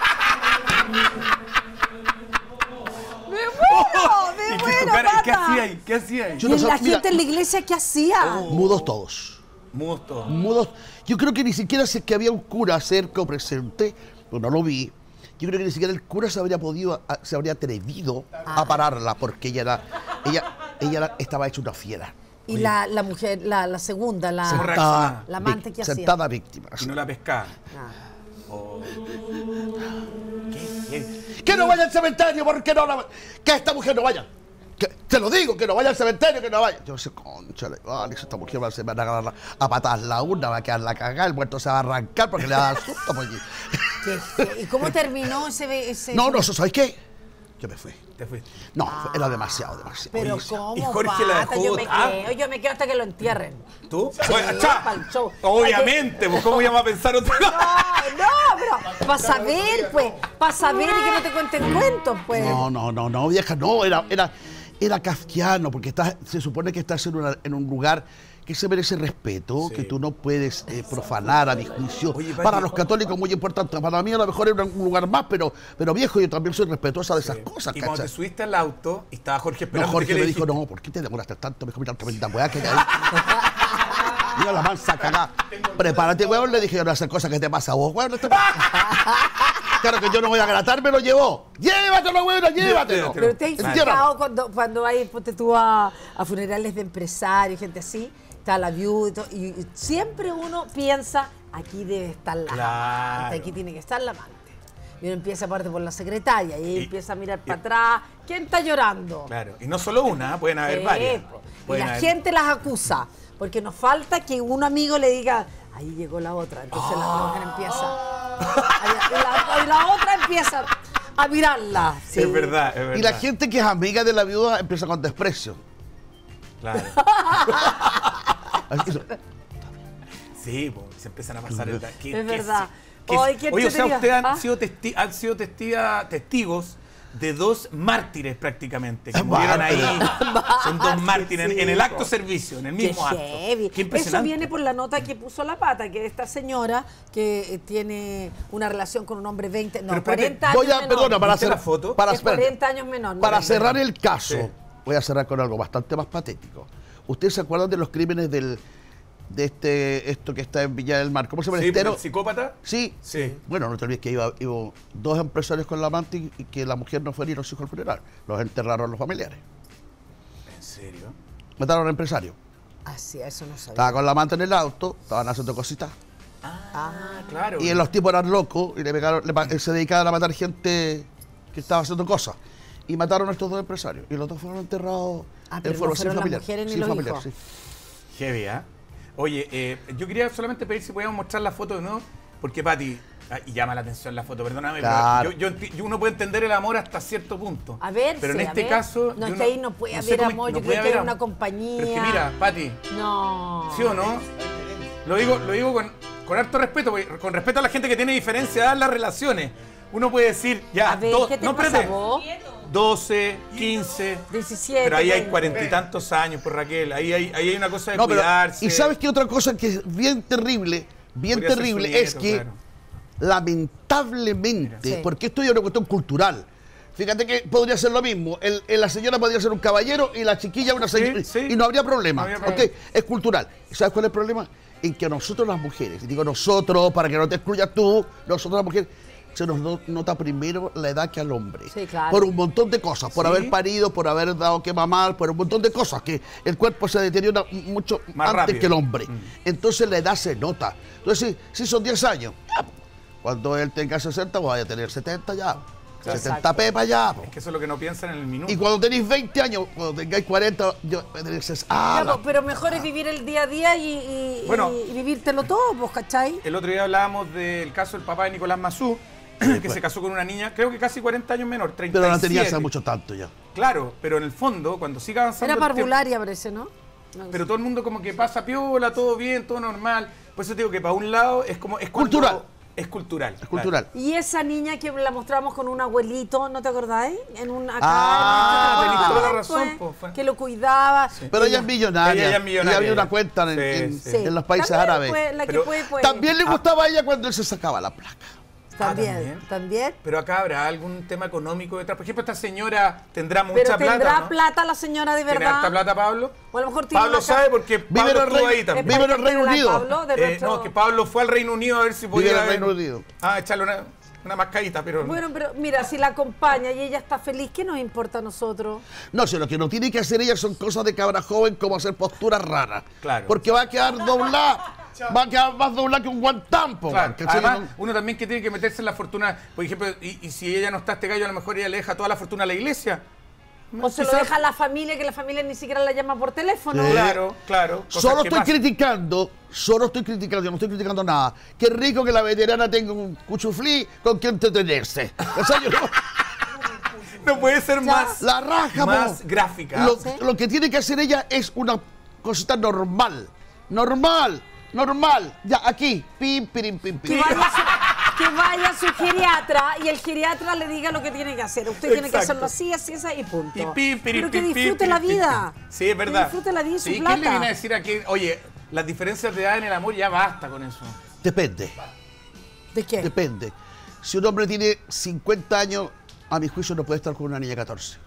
¡Me ¿Y muero, tu cara- ¿Qué Pata! hacía ahí? ¿Qué hacía ahí? Yo ¿Y no la sab- mira, gente en la iglesia qué hacía? mudos todos. Mudos todos. Mudos. Yo creo que ni siquiera si es que había un cura cerca o presente, pues no lo vi. Yo creo que ni siquiera el cura se habría atrevido a pararla porque ella estaba hecha una fiera. Y la mujer, la segunda, la reaccionaba? la amante que hacía. sentada víctima. Y no la pescaba. Ah. Oh. ¿Qué? Que no vaya al cementerio, porque no la... Que esta mujer no vaya. Te lo digo, que no vaya al cementerio, que no vaya. Yo sé, conchale, vale, esta mujer se va a agarrar a patas la urna, va a quedar la cagada, el muerto se va a arrancar porque le va a dar susto. Pues. ¿Y cómo terminó ese No, ¿sabes qué? Yo me fui. Te fuiste. No, era demasiado. Pero Oye, ¿cómo, y Jorge la Pata? dejó Yo me votar. yo me quedo hasta que lo entierren. ¿Tú? Sí, Bueno, ¡cha! pa'l show. Obviamente, pues ¿cómo íbamos a pensar otra cosa? No, pero para saber, pues, para saber y que no te cuenten cuentos, pues. No, vieja, no, era kafkiano, porque se supone que estás en un lugar que se merece respeto, Sí. que tú no puedes profanar a mi juicio. Oye, Pati, para los católicos muy importante, para mí a lo mejor era un lugar más, pero viejo, yo también soy respetuosa de esas cosas, Y cuando te ¿cachai? subiste al auto y estaba Jorge No, esperando. Jorge ¿qué me le dijo, dijiste? no, ¿por qué te demoraste tanto? Me dijo, mira, tremenda weá que hay ahí. Mira la mansa cagada. Prepárate, weón, le dije, yo no hacer cosas que te pasa a vos, weón. Claro que yo no voy a gratar, me lo llevó. Llévatelo, weón, llévatelo. Pero te has Claro. fijado cuando hay, ponte tú a funerales de empresarios, gente así, está la viuda y todo, y siempre uno piensa, aquí debe estar la Claro. amante, aquí tiene que estar la amante. Y uno empieza aparte por la secretaria y empieza a mirar para y- atrás. ¿Quién está llorando? Claro, y no solo una, pueden haber Sí, varias. po. Y Pueden la haber- gente las acusa, porque nos falta que un amigo le diga, ahí llegó la otra. Entonces la mujer empieza, y la otra empieza a mirarla. Sí. Es verdad, es verdad. Y la gente que es amiga de la viuda empieza con desprecio. Claro. Así que- Sí, pues, se empiezan a pasar el... Es verdad. qué- Ay, qué Oye, o sea, entretenido. ustedes ¿Ah? han sido testigos de dos mártires prácticamente, que Ah, murieron ahí. mártires. Son dos mártires en el Sí, acto po. servicio, en el Qué mismo acto. heavy. Qué Eso impresionante. viene por la nota que puso la Pata, que esta señora que tiene una relación con un hombre 20, no, Pero espérate, 40 años menor. perdona, para ¿Viste hacer la foto? Para, Es 40 años menor. para no, cerrar el caso, Sí. voy a cerrar con algo bastante más patético. ¿Ustedes se acuerdan de los crímenes de esto que está en Villa del Mar? ¿Cómo se llama? Sí, ¿El pero Estero? el psicópata. Sí. Sí. Bueno, no te olvides que iba dos empresarios con la amante y que la mujer no fue ni los hijos al funeral. Los enterraron los familiares. ¿En serio? Ah, Mataron al empresario. Así, eso no sabía. Estaba con la amante en el auto, estaban haciendo cositas. Ah, claro. Y los tipos eran locos y se dedicaban a matar gente que estaba haciendo cosas. Y mataron a estos dos empresarios. Y los dos fueron enterrados Pero en fueron no fueron las familiar. mujeres ni Sí, los familiar, hijos. sí. Heavy, ¿eh? Oye, yo quería solamente pedir si podíamos mostrar la foto de nuevo, porque Pati, y llama la atención la foto, perdóname, Claro. pero uno puede entender el amor hasta cierto punto. A ver, pero en sí, este a ver. caso... No, yo es que ahí no puede sé haber cómo- amor, no yo puede creo que haber hay una amor. compañía. Pero es que mira, Pati, No. ¿sí o no? Lo digo con harto respeto, porque con respeto a la gente que tiene diferencia de edad en las relaciones. Uno puede decir, ya, A ver, ¿qué te no, pasa espérate, vos? 12, 15, 17. pero ahí hay 20. 40 y tantos años, por Raquel. Ahí hay una cosa de No, pero, cuidarse. ¿y sabes qué otra cosa que es bien terrible? Bien Podría ser terrible su nieto, es que, claro. lamentablemente, Sí. porque esto ya es una cuestión cultural. Fíjate que podría ser lo mismo. La señora podría ser un caballero y la chiquilla una señora. sí. Y no habría problema. No habría problema. ¿Ok? Es cultural. ¿Y sabes cuál es el problema? En que a nosotros las mujeres, y digo nosotros, para que no te excluyas tú, nosotros las mujeres, se nos nota primero la edad que al hombre. Sí, claro. Por un montón de cosas. Por Sí. haber parido, por haber dado que mamar, por un montón de cosas. Que el cuerpo se deteriora mucho Más antes rápido. que el hombre. Entonces la edad se nota. Entonces, si son 10 años, Cuando él tenga 60, vos vaya a tener 70 ya. Claro. 70 pepas ya. Po. Es que eso es lo que no piensan en el minuto. Y cuando tenéis 20 años, cuando tengáis 40, yo voy a tener 60. Ya, pues, pero mejor es vivir el día a día Bueno. y vivírtelo todo, pues, ¿cachai? El otro día hablábamos del caso del papá de Nicolás Mazú, que se casó con una niña, creo que casi 40 años menor, 37. Pero no tenía hace mucho tanto ya. Claro, pero en el fondo, cuando siga avanzando Era el tiempo, parvularia, parece, ¿no? No, pero todo el mundo como que pasa piola, todo bien, todo normal. Por eso te digo que para un lado es como... Es cuando- Cultural. Es cultural. Es cultural. Y esa niña que la mostramos con un abuelito, ¿no te acordáis? En un acá, Ah, en tenés un toda la pues, razón, po, fue. que lo cuidaba. Pero ella es millonaria. Ella es millonaria, Y había una ella. cuenta en, Sí, sí. en los países También, árabes. pues, la que Pero puede. También le gustaba a ella cuando él se sacaba la placa. También. Pero acá habrá algún tema económico detrás. Por ejemplo, esta señora tendrá mucha Pero plata, tendrá ¿no? plata la señora de ¿Tiene verdad. harta plata, Pablo? O a lo mejor tiene Pablo una sabe porque Vive Pablo en el estuvo Reino- ahí también. vive en el Reino Unido. Pablo, de nuestro- No, que Pablo fue al Reino Unido a ver si podía... Vive en el Reino Unido. echarle una mascadita, pero... Bueno, pero mira, si la acompaña y ella está feliz, ¿qué nos importa a nosotros? No, si lo que no tiene que hacer ella son cosas de cabra joven como hacer posturas raras. Claro. Porque va a quedar doblada. Va a quedar más doblada que un guantampo. Claro. ¿cachai? Además, uno también que tiene que meterse en la fortuna, por ejemplo, y si ella no está este gallo, a lo mejor ella le deja toda la fortuna a la iglesia. O se lo Quizás- deja a la familia, que la familia ni siquiera la llama por teléfono. Sí. Claro, claro. cosas Solo que estoy pasan. criticando, yo no estoy criticando nada. Qué rico que la veterana tenga un cuchuflí con quien entretenerse. ¿Cachai? Yo no- No puede ser más, La raja, más po. gráfica. Lo que tiene que hacer ella es una cosita normal. Normal. Ya, aquí. Pim, pirim, pim, pim. Que vaya su geriatra y el geriatra le diga lo que tiene que hacer. Usted tiene que Exacto. hacerlo así, y punto. Y pim, pirim, Pero que pim, pim, disfrute pim, la pim, vida. pim. Sí, es verdad. Que disfrute la vida y su Sí, plata. ¿quién le viene a decir aquí? Oye, las diferencias de edad en el amor ya basta con eso. Depende. ¿De qué? Depende. Si un hombre tiene 50 años, a mi juicio no puede estar con una niña de 14.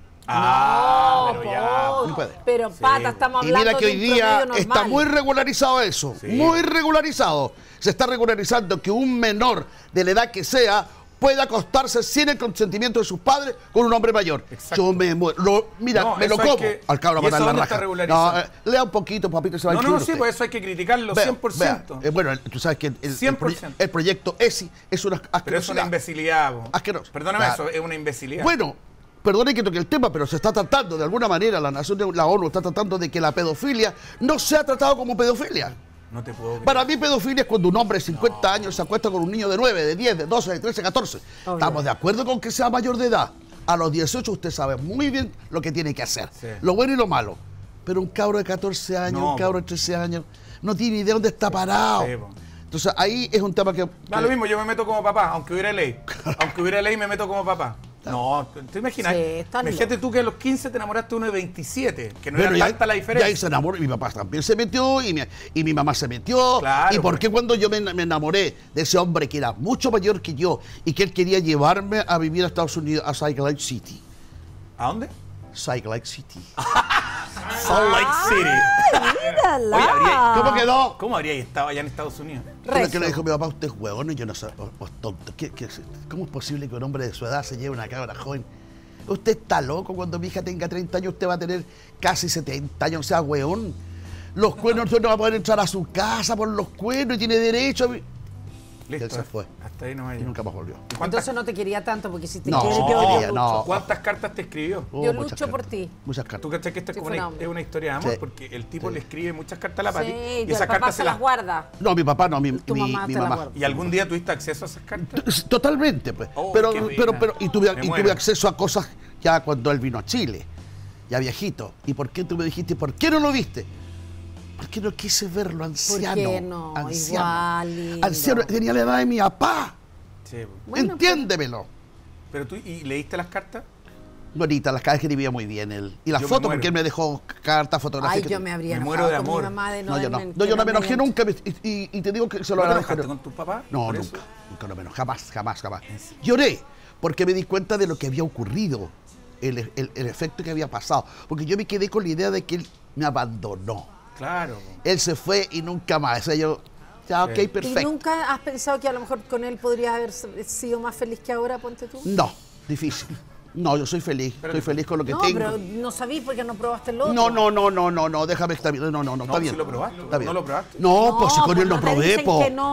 Pero po. ya. No puede. Pero, Pata, estamos Y hablando mira que de hoy un día promedio está normal. muy regularizado eso. Sí. Muy regularizado. Se está regularizando que un menor de la edad que sea pueda acostarse sin el consentimiento de sus padres con un hombre mayor. Exacto. Yo me muero. Mira, No, me lo eso hay como que- al cabro ¿y para eso dar la dónde está raja. regularizado? No, lea un poquito, papito, se va a No, incluir sí, usted. por eso hay que criticarlo Vea, 100%. vea. Bueno, tú sabes que el 100%. el proyecto ESI es una Pero es una asquerosidad. imbecilidad. po. Asqueroso. Perdóname, Claro. eso es una imbecilidad. Bueno, perdone que toque el tema, pero se está tratando, de alguna manera, la ONU está tratando de que la pedofilia no sea tratado como pedofilia. No te puedo creer. Para mí pedofilia es cuando un hombre de 50 años se acuesta con un niño de 9, de 10, de 12, de 13, 14. Obvio. Estamos de acuerdo con que sea mayor de edad. A los 18 usted sabe muy bien lo que tiene que hacer. Sí. Lo bueno y lo malo. Pero un cabro de 14 años, No, un cabro de 13 años, no tiene idea dónde está parado. Sí, po. Entonces ahí es un tema que... Da lo mismo, yo me meto como papá, aunque hubiera ley. Aunque hubiera ley, me meto como papá. No, ¿te imaginas? Sí, están Imagínate locos. tú que a los 15 te enamoraste de uno de 27, que no Bueno, era tanta la y diferencia. ahí se enamoró, y mi papá también se metió, y mi mamá se metió. Claro, ¿Y por pues. qué cuando yo me enamoré de ese hombre que era mucho mayor que yo y que él quería llevarme a vivir a Estados Unidos, a Salt Lake City? ¿A dónde? Salt Lake City. Salt Lake City. Mírala. Oye, ¿Cómo quedó? ¿Cómo habría estado allá en Estados Unidos? Pero Rezo. que le dijo mi papá, usted es huevón y yo no sé, vos tonto. ¿Cómo es posible que un hombre de su edad se lleve una cabra joven? Usted está loco, cuando mi hija tenga 30 años, usted va a tener casi 70 años, o sea, huevón. Los cuernos, usted no va a poder entrar a su casa por los cuernos y tiene derecho a... Listo. Él se fue. Hasta ahí no hay. Y nunca más volvió. Entonces no te quería tanto, porque si te No, quiere, yo ella lucho. no. ¿Cuántas cartas te escribió? Yo muchas lucho por cartas, ti. Muchas ¿Tú cartas. cachai que esta Sí, es, fue como un hombre. es una historia de amor? Sí. Porque el tipo le escribe muchas cartas a la Pati Sí, y y el esas papá cartas se las guarda. No, mi papá no, mi Tu mamá mi te la mamá. guarda. ¿Y algún día tuviste acceso a esas cartas? Totalmente, pues. Oh, pero, qué pero, pena. pero, y tuve Me muero. acceso a cosas ya cuando él vino a Chile, ya viejito. ¿Y por qué tú me dijiste, por qué no lo viste? Porque no quise verlo, anciano. qué no? Igual, lindo. Anciano, tenía la edad de mi papá. Sí. Bueno, Entiéndemelo. Pero tú, ¿y leíste las cartas? Bonita, las cartas escribía muy bien él. Y las Yo me fotos, muero. porque él me dejó cartas, Ay, fotografías. yo me habría Me enojado muero de con mi amor. mamá de No, yo no. darme- No, yo no me darme enojé nunca y te digo que se lo ¿No te agradezco. enojaste con tu papá? No, por nunca. eso? Nunca no me enojé. Jamás. Lloré porque me di cuenta de lo que había ocurrido, el efecto que había pasado. Porque yo me quedé con la idea de que él me abandonó. Claro. Él se fue y nunca más. O sea, yo, ya, Sí. ok, ¿Y perfecto. nunca has pensado que a lo mejor con él podrías haber sido más feliz que ahora, ponte tú? No, difícil. No, yo soy feliz. Estoy feliz con lo que No, tengo. pero no sabís porque no probaste el otro. No, déjame estar bien. No, está No, bien. si lo probaste. Está bien. ¿No lo probaste? No, pues si con él no lo te probé, dicen po. que no.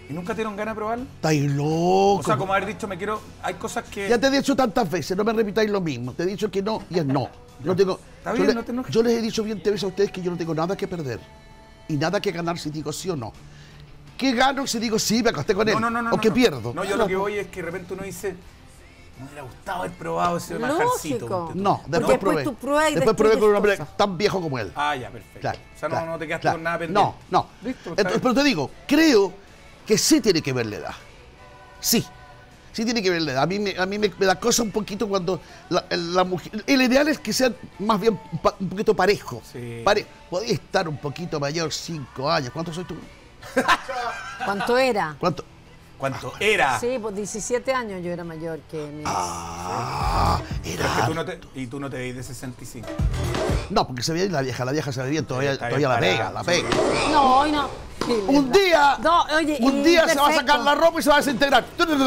¿Y nunca te dieron ganas de probarlo? Estáis loco. O sea, como haber dicho, hay cosas que... Ya te he dicho tantas veces, no me repitáis lo mismo. Te he dicho que no y es no. No tengo, Está bien, no te enojes. yo les he dicho 20 veces a ustedes que yo no tengo nada que perder y nada que ganar si digo sí o no. ¿Qué gano si digo sí, me acosté con él? ¿O qué pierdo? No, yo lo que voy es que de repente uno dice, me hubiera gustado haber probado ese manjarcito. Lógico. No, después Porque probé. después tú pruebas y Después probé con un hombre después tan viejo como él. Ah, ya, perfecto. Claro, o sea, claro, no te quedaste claro. con nada pendiente. No. Listo, está Entonces, bien. pero te digo, creo que sí tiene que ver la edad. Sí tiene que ver la edad. A mí me da cosa un poquito cuando la mujer... El ideal es que sean más bien un poquito parejos. Sí. Podía estar un poquito mayor, 5 años. ¿Cuánto soy tú? ¿Cuánto era? ¿Cuánto? ¿Cuánto era? Sí, pues 17 años yo era mayor que mi ex. Pero es que tú no te veis de 65. No, porque se veía la vieja se ve bien, todavía Está bien la pega, parada. la pega. No, hoy no. Sí, Un verdad. día, No, oye, un y día se va a perfecto. sacar la ropa y se va a desintegrar.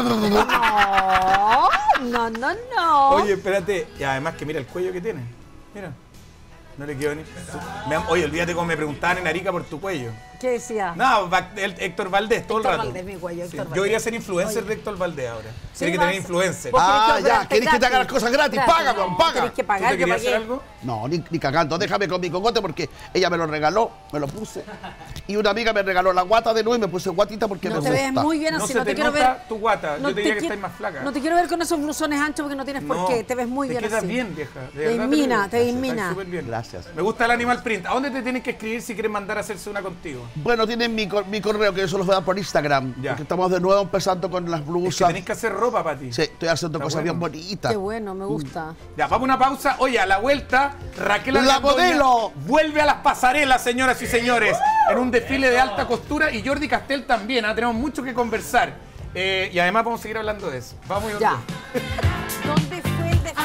No. Oye, espérate. Y además que mira el cuello que tiene. Mira. No le quedó ni... Oye, olvídate cómo me preguntaban en Arica por tu cuello. ¿Qué decía? No, Héctor Valdés, todo Héctor el rato. Valdés, mi cuello, Héctor Yo Valdés. iría a ser influencer Oye. de Héctor Valdés ahora. Sí, Tiene que vas- tener influencer. vos querés Ah, que ya, operarte querés que te haga las gratis. cosas gratis, paga, weón, paga. Tenés que ¿Tú pagar, te yo querías pagué. hacer algo? No, ni cagando, déjame con mi cogote porque ella me lo regaló, me lo puse. Y una amiga me regaló la guata de nuevo y me puse guatita porque No me te gusta. ves muy bien No así, se no te te quiero nota ver. tu guata. Yo te diría que qui- estáis más flaca. No te quiero ver con esos blusones anchos porque no tienes por qué. Te ves muy te bien quedas así. bien, vieja. De Te verdad lo ilumina, digo. te Estás ilumina. súper bien. Gracias. Me gusta el animal print. ¿A dónde te tienen que escribir si quieren mandar a hacerse una contigo? Bueno, tienen mi correo que yo se los voy a dar por Instagram. Ya. Porque estamos de nuevo empezando con las Es que blusas. tenéis que hacer ropa para ti. Sí, estoy haciendo Está cosas bueno. bien bonitas. Qué bueno, me gusta. Ya, vamos a una pausa. Oye, a la vuelta, Raquel ¡La Argandoña modelo! vuelve a las pasarelas, señoras y señores, en un desfile de alta costura y Jordi Castel también. Tenemos mucho que conversar. Y además vamos a seguir hablando de eso. Vamos y Ya. volvemos. ¿Dónde fue el de...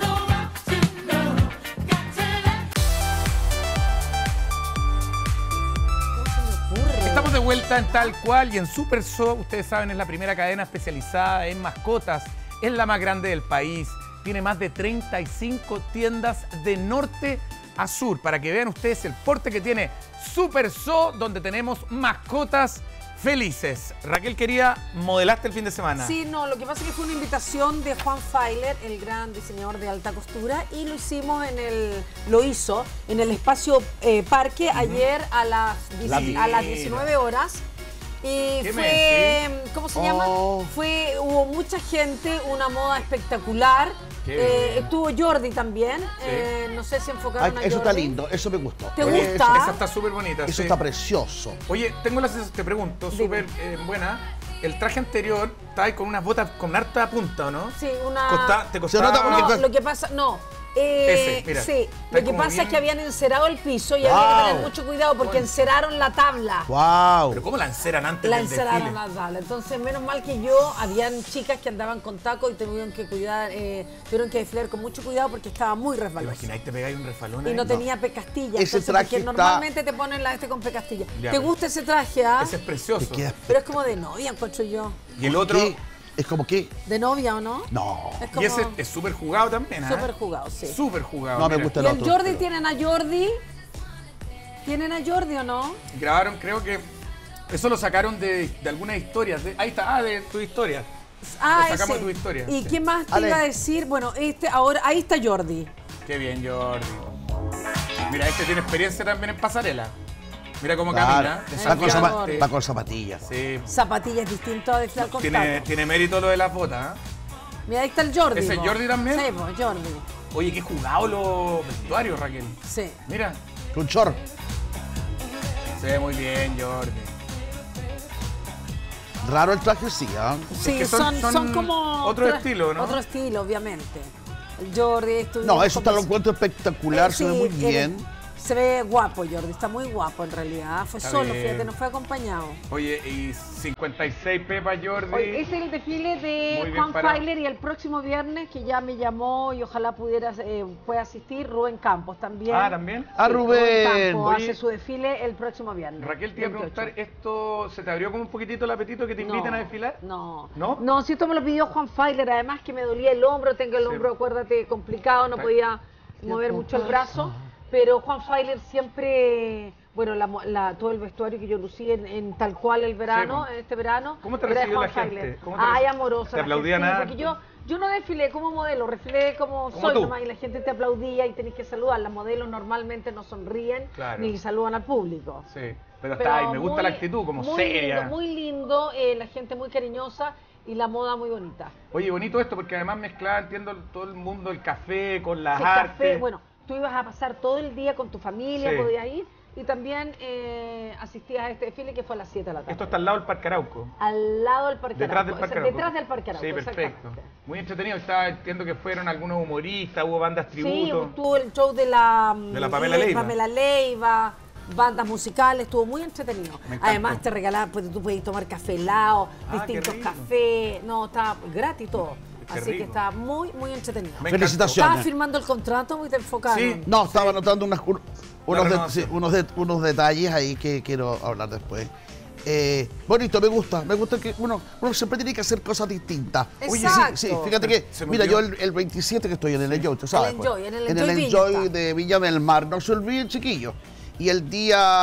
Estamos de vuelta en Tal Cual y en Super Zoo. Ustedes saben, es la primera cadena especializada en mascotas. Es la más grande del país. Tiene más de 35 tiendas de norte a sur. Para que vean ustedes el porte que tiene Super Zoo, donde tenemos mascotas felices. Raquel, querida, modelaste el fin de semana. Sí, no, lo que pasa es que fue una invitación de Juan Feiler, el gran diseñador de alta costura, y lo hizo en el espacio parque ayer a las 19 horas. Y ¿Qué fue, ¿cómo se llama? Oh. Hubo mucha gente, una moda espectacular. Qué bien. Estuvo Jordi también. Sí. No sé si enfocaron Ay, a eso Jordi. está lindo, eso me gustó. ¿Te Oye, gusta? Esa está súper bonita. Eso sí. está precioso. Oye, tengo la sensación, te pregunto, Dime. súper buena. El traje anterior estaba ahí con unas botas con harta punta, ¿o no? Sí, una... ¿Te costaba? nota porque- No, lo que pasa, no. Ese, mira, sí, está lo que como pasa bien- es que habían encerado el piso y había que Wow. tener mucho cuidado porque enceraron la tabla. ¡Wow! Pero ¿cómo la enceran antes La del enceraron desfile? la tabla. Entonces, menos mal que yo, habían chicas que andaban con tacos y tuvieron que cuidar, tuvieron que desfilar con mucho cuidado porque estaba muy ¿Te resbaloso. imagináis te pegáis un refalón Y ahí? no tenía pecastilla. Ese entonces, traje porque está- normalmente te ponen con pecastilla. Ya, ¿Te pero- gusta ese traje, ah? Ese es precioso. Te queda- Pero es como de novia, encuentro yo. Y el otro, ¿Qué? Es como que... ¿De novia o no? No. Es como y ese es súper jugado también, ¿ah? súper jugado, sí. Súper jugado. No me mira. gusta ¿Y el el otro, Jordi pero- tienen a Jordi? ¿Tienen a Jordi o no? Grabaron, creo que eso lo sacaron de algunas historias. Ahí está, de tu historia. Ah, Lo sacamos ese. de tu historia, ¿Y sí. qué más te Ale. iba a decir? Bueno, ahora, ahí está Jordi. Qué bien, Jordi. Mira, este tiene experiencia también en pasarela. Mira cómo Claro, camina. va con desafiante. zapa- va con zapatillas. Sí. Zapatillas distintas a desfilar con Tiene, tacos. tiene mérito lo de las botas, ¿ah? Mira, ahí está el Jordi. ¿Ese po. Jordi también? Sí, po, Jordi. Oye, qué jugado los vestuarios, Raquel. Sí. Mira, Con short. se ve muy bien, Jordi. Raro el traje, sí, ¿ah? Sí, que son como... otro estilo, ¿no? Otro estilo, obviamente. El Jordi esto. No, eso te lo encuentro espectacular, se ve muy bien. Se ve guapo, Jordi. Está muy guapo, en realidad. Fue Está solo, bien. fíjate, no fue acompañado. Oye, y 56 pepas, Jordi. Oye, ese es el desfile Muy de bien Juan parado. Feiler y el próximo viernes, que ya me llamó y ojalá pueda asistir, Rubén Campos también. Ah, ¿también? Ah, Rubén. Campos Oye. hace su desfile el próximo viernes. Raquel, te iba a 28. preguntar, ¿esto se te abrió como un poquitito el apetito que te inviten a desfilar? No. ¿No? No, si esto me lo pidió Juan Feiler, además que me dolía el hombro, tengo el Sí. hombro, acuérdate, complicado, no Sí. podía mover mucho el brazo. Pero Juan Feiler siempre Bueno, todo el vestuario que yo lucí en tal cual el verano, Sí, en este verano. ¿Cómo te era de recibió la Juan gente? Fagler. ¿Cómo te Ay, recibió? amorosa. ¿Te la aplaudían gente, sí, harto? porque yo no desfilé como modelo, desfilé como soy tú. nomás y la gente te aplaudía y tenés que saludar. Las modelos normalmente no sonríen Claro. ni saludan al público. Sí, pero está ahí, me gusta muy- la actitud, como muy seria. Lindo, muy lindo, la gente muy cariñosa y la moda muy bonita. Oye, bonito esto, porque además mezclaba, entiendo, todo el mundo, el café con las Sí, artes. café, bueno, tú ibas a pasar todo el día con tu familia, Sí. podías ir y también asistías a este desfile que fue a las 7 de la tarde. Esto está al lado del Parque Arauco. Al lado del Parque Detrás del Arauco, Parque o sea, Arauco. detrás del Parque Arauco, Sí, perfecto. exactamente. Muy entretenido. Entiendo que fueron algunos humoristas, hubo bandas Sí, tributo. tuvo el show de la Pamela Leiva. Pamela Leiva, bandas musicales, estuvo muy entretenido. Me encantó. Además te regalaban, pues tú podías tomar café helado, Ah, qué distintos rico. cafés, no, estaba gratis todo. Qué Así que rico. está muy, muy entretenido. Me Felicitaciones. Estabas firmando el contrato muy te enfocaron. Sí. No, estaba anotando unos renovación. unos detalles ahí que quiero hablar después. Bonito, me gusta que uno siempre tiene que hacer cosas distintas. Exacto. Sí, fíjate que, Se me mira, yo olvidó. el 27 que estoy en el Enjoy, tú sabes. Enjoy, pues. en el en Enjoy el Viña Enjoy está. de Villa del Mar, no se olviden, chiquillos. Y el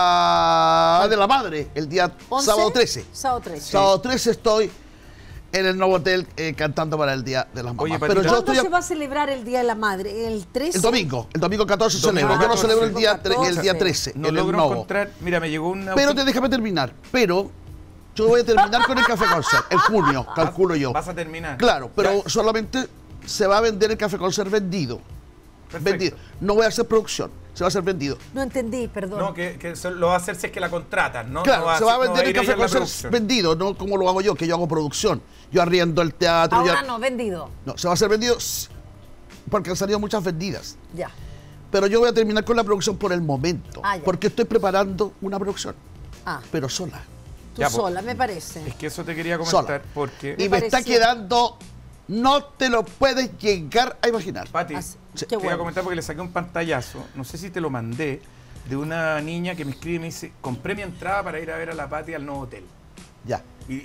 día de la madre, el día 11, sábado 13. Sábado 13. Sábado 13 estoy en el nuevo hotel cantando para el Día de las Mamás. Oye, Pero Patita. yo ¿Cuándo estoy se va a celebrar el Día de la Madre? ¿El 13? el domingo 14 Domingo celebro. Yo no 14. celebro el día 14. 13, No en el logro Novo. encontrar. Mira, me llegó una. Pero déjame terminar. Pero yo voy a terminar con el Café Concert en junio, calculo yo. Vas a terminar. Claro, pero Ya. solamente se va a vender el Café Concert vendido. Perfecto. Vendido. No voy a hacer producción, se va a hacer vendido. No entendí, perdón. No, que lo va a hacer si es que la contratan, ¿no? Claro, no se va a no vender el ir ella Café en la Concert producción. vendido, no como lo hago yo, que yo hago producción. Yo arriendo el teatro. Ahora yo- no, vendido. No, se va a hacer vendido porque han salido muchas vendidas. Ya. Pero yo voy a terminar con la producción por el momento. Ah, ya. Porque estoy preparando una producción, Ah, pero sola. tú Ya, po. sola, me parece. Es que eso te quería comentar, Sola. porque. Y me está pareció. quedando, no te lo puedes llegar a imaginar. Pati, Así- te qué iba a bueno. comentar porque le saqué un pantallazo, no sé si te lo mandé, de una niña que me escribe y me dice, compré mi entrada para ir a ver a la Pati al nuevo hotel. Ya.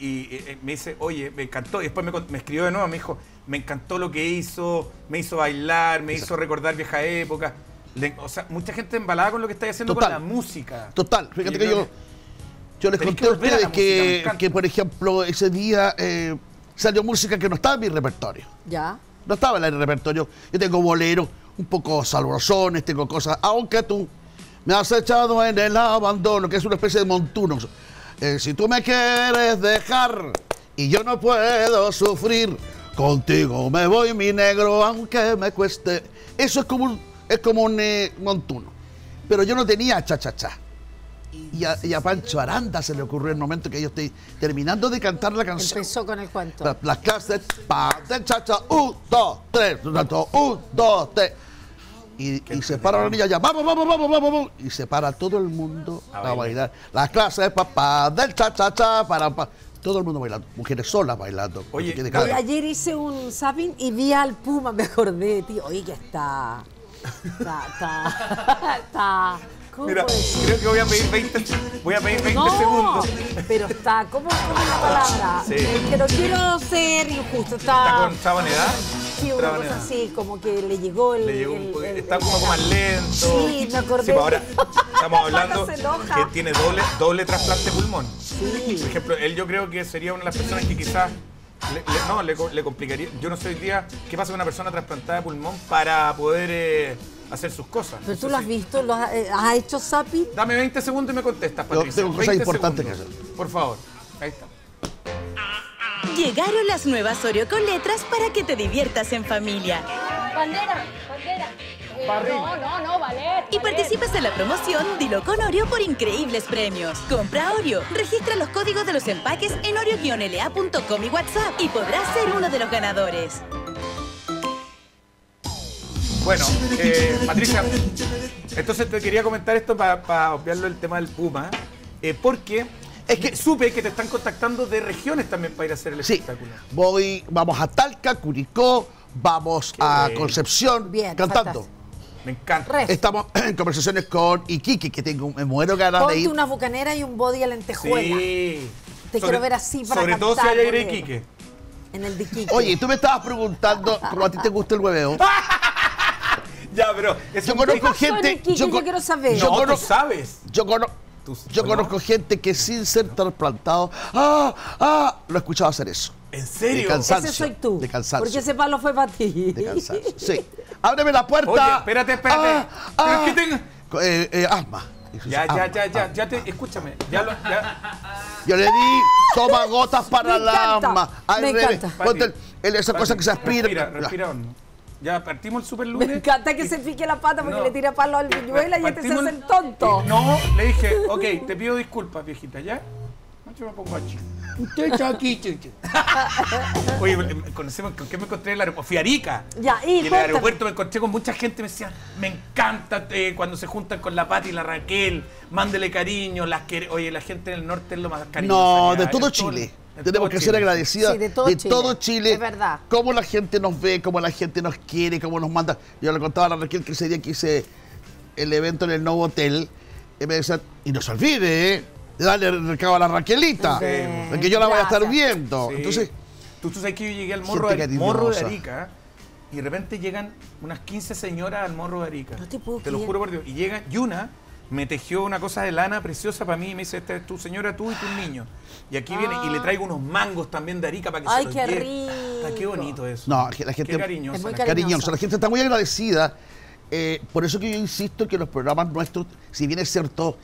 Y me dice, oye, me encantó. Y después me escribió de nuevo, me dijo, me encantó lo que hizo, me hizo bailar, me hizo recordar vieja época. O sea, mucha gente embalada con lo que estáis haciendo Total. con la música. Total, fíjate Y que creo yo les tenés conté que a volver a la ustedes música, me encanta. que, por ejemplo, ese día salió música que no estaba en mi repertorio. Ya. No estaba en el repertorio. Yo tengo boleros, un poco sabrosones, tengo cosas, aunque tú me has echado en el abandono, que es una especie de montuno. Si tú me quieres dejar y yo no puedo sufrir, contigo me voy mi negro, aunque me cueste. Eso es como un montuno. Pero yo no tenía cha-cha-cha. Y a Pancho Aranda se le ocurrió el momento que yo estoy terminando de cantar la canción. Empezó con el cuento. Las clases, pa, del cha-cha, 1, 2, 3, 1, 2, 3. Y se para la niña ya, vamos, vamos, vamos, vamos, vamos. Y se para todo el mundo a bailar. Las clases, papá, del cha-cha-cha, para. Todo el mundo bailando. Mujeres solas bailando. Oye, porque tiene Gaby, cara. Ayer hice un zapping y vi al Puma, me acordé, tío. Oye, que está. Está. ¿Cómo Mira, puede ser? creo que voy a pedir 20 No, segundos. pero está, ¿cómo es la palabra? Sí. Que no quiero ser injusto, ¿Está está. con Sabanedad? Sí, una cosa así, como que le llegó el. Le llegó un poco- el- está el- un poco más lento. Sí, me acordé. Sí, pues ahora estamos hablando No se enoja. que tiene doble trasplante de pulmón. Sí. Por ejemplo, él yo creo que sería una de las personas que quizás le complicaría. Yo no sé hoy día qué pasa con una persona trasplantada de pulmón para poder hacer sus cosas. Pero tú No lo sé has si- visto, has hecho zapping. Dame 20 segundos y me contestas, Patricia. tengo cosas 20 importantes segundos. que hacer. Por favor. Ahí está. Llegaron las nuevas Oreo con letras para que te diviertas en familia. Bandera, bandera. No, ballet. Y participas en la promoción Dilo con Oreo por increíbles premios. Compra Oreo, registra los códigos de los empaques en oreo-la.com y WhatsApp y podrás ser uno de los ganadores. Bueno, Patricia, entonces te quería comentar esto para obviarlo el tema del Puma, porque es que supe que te están contactando de regiones también para ir a hacer el Sí, espectáculo. vamos a Talca, Curicó, vamos a bueno. Concepción, Bien, cantando. fantástico. Me encanta. Resto. Estamos en conversaciones con Iquique, que me muero ganas de Ponte ir. una bucanera y un body a lentejuela. Sí. Te quiero ver así para Sobre todo si cantar, hay aire bolero. Iquique. En el de Iquique. Oye, tú me estabas preguntando cómo a ti te gusta el hueveo. Ya, pero... Yo conozco pasó en gente... Iquique? Yo quiero saber. Yo No, tú conozco, sabes. yo conozco gente que sin ser trasplantado... lo he escuchado hacer eso. ¿En serio? De cansancio. Ese soy tú. De cansancio. Porque ese palo fue para ti. De cansancio, sí. Ábreme la puerta. Oye, espérate. Pero es que tengo... asma. Ya escúchame. Yo le di toma gotas para Me la encanta, asma. me encanta. Ponte esa cosa que se aspira. Respira hondo. Ya partimos el super Me lunes. encanta que se pique la pata porque No. le tira palo al viñuela y este se hace el tonto. No, le dije, ok, te pido disculpas, viejita, ¿ya? No, yo me pongo aquí. Usted está aquí, chuchu. Oye, conocemos con qué me encontré en el aeropuerto. Fui a Arica. Ya, y en el cuéntame. aeropuerto me encontré con mucha gente. Me decían, me encanta cuando se juntan con la Pati y la Raquel. Mándele cariño. Oye, la gente en el norte es lo más cariñosa. No, que de hay, todo en Chile. en Tenemos todo que Chile. ser agradecidas Sí, de todo Chile. Es verdad. Cómo la gente nos ve, cómo la gente nos quiere, cómo nos manda. Yo le contaba a la Raquel que ese día que hice el evento en el nuevo hotel, y me decían, y no se olvide, de darle el recado a la Raquelita, Sí. porque yo la voy a estar Gracias. viendo. Sí. Entonces, Tú sabes que yo llegué al Gente morro de cariñosa. Arica y de repente llegan unas 15 señoras al morro de Arica. No te puedo Te lo creer. juro por Dios. Y llegan, y una me tejió una cosa de lana preciosa para mí y me dice, esta es tu señora, tú y tus niños. Y aquí viene y le traigo unos mangos también de Arica para que Ay, se los qué lleve. rico. Está, qué bonito eso. no, que la gente Qué cariñosa. Es muy la cariñosa. cariñosa. La gente está muy agradecida. Por eso que yo insisto que los programas nuestros, si bien es cierto,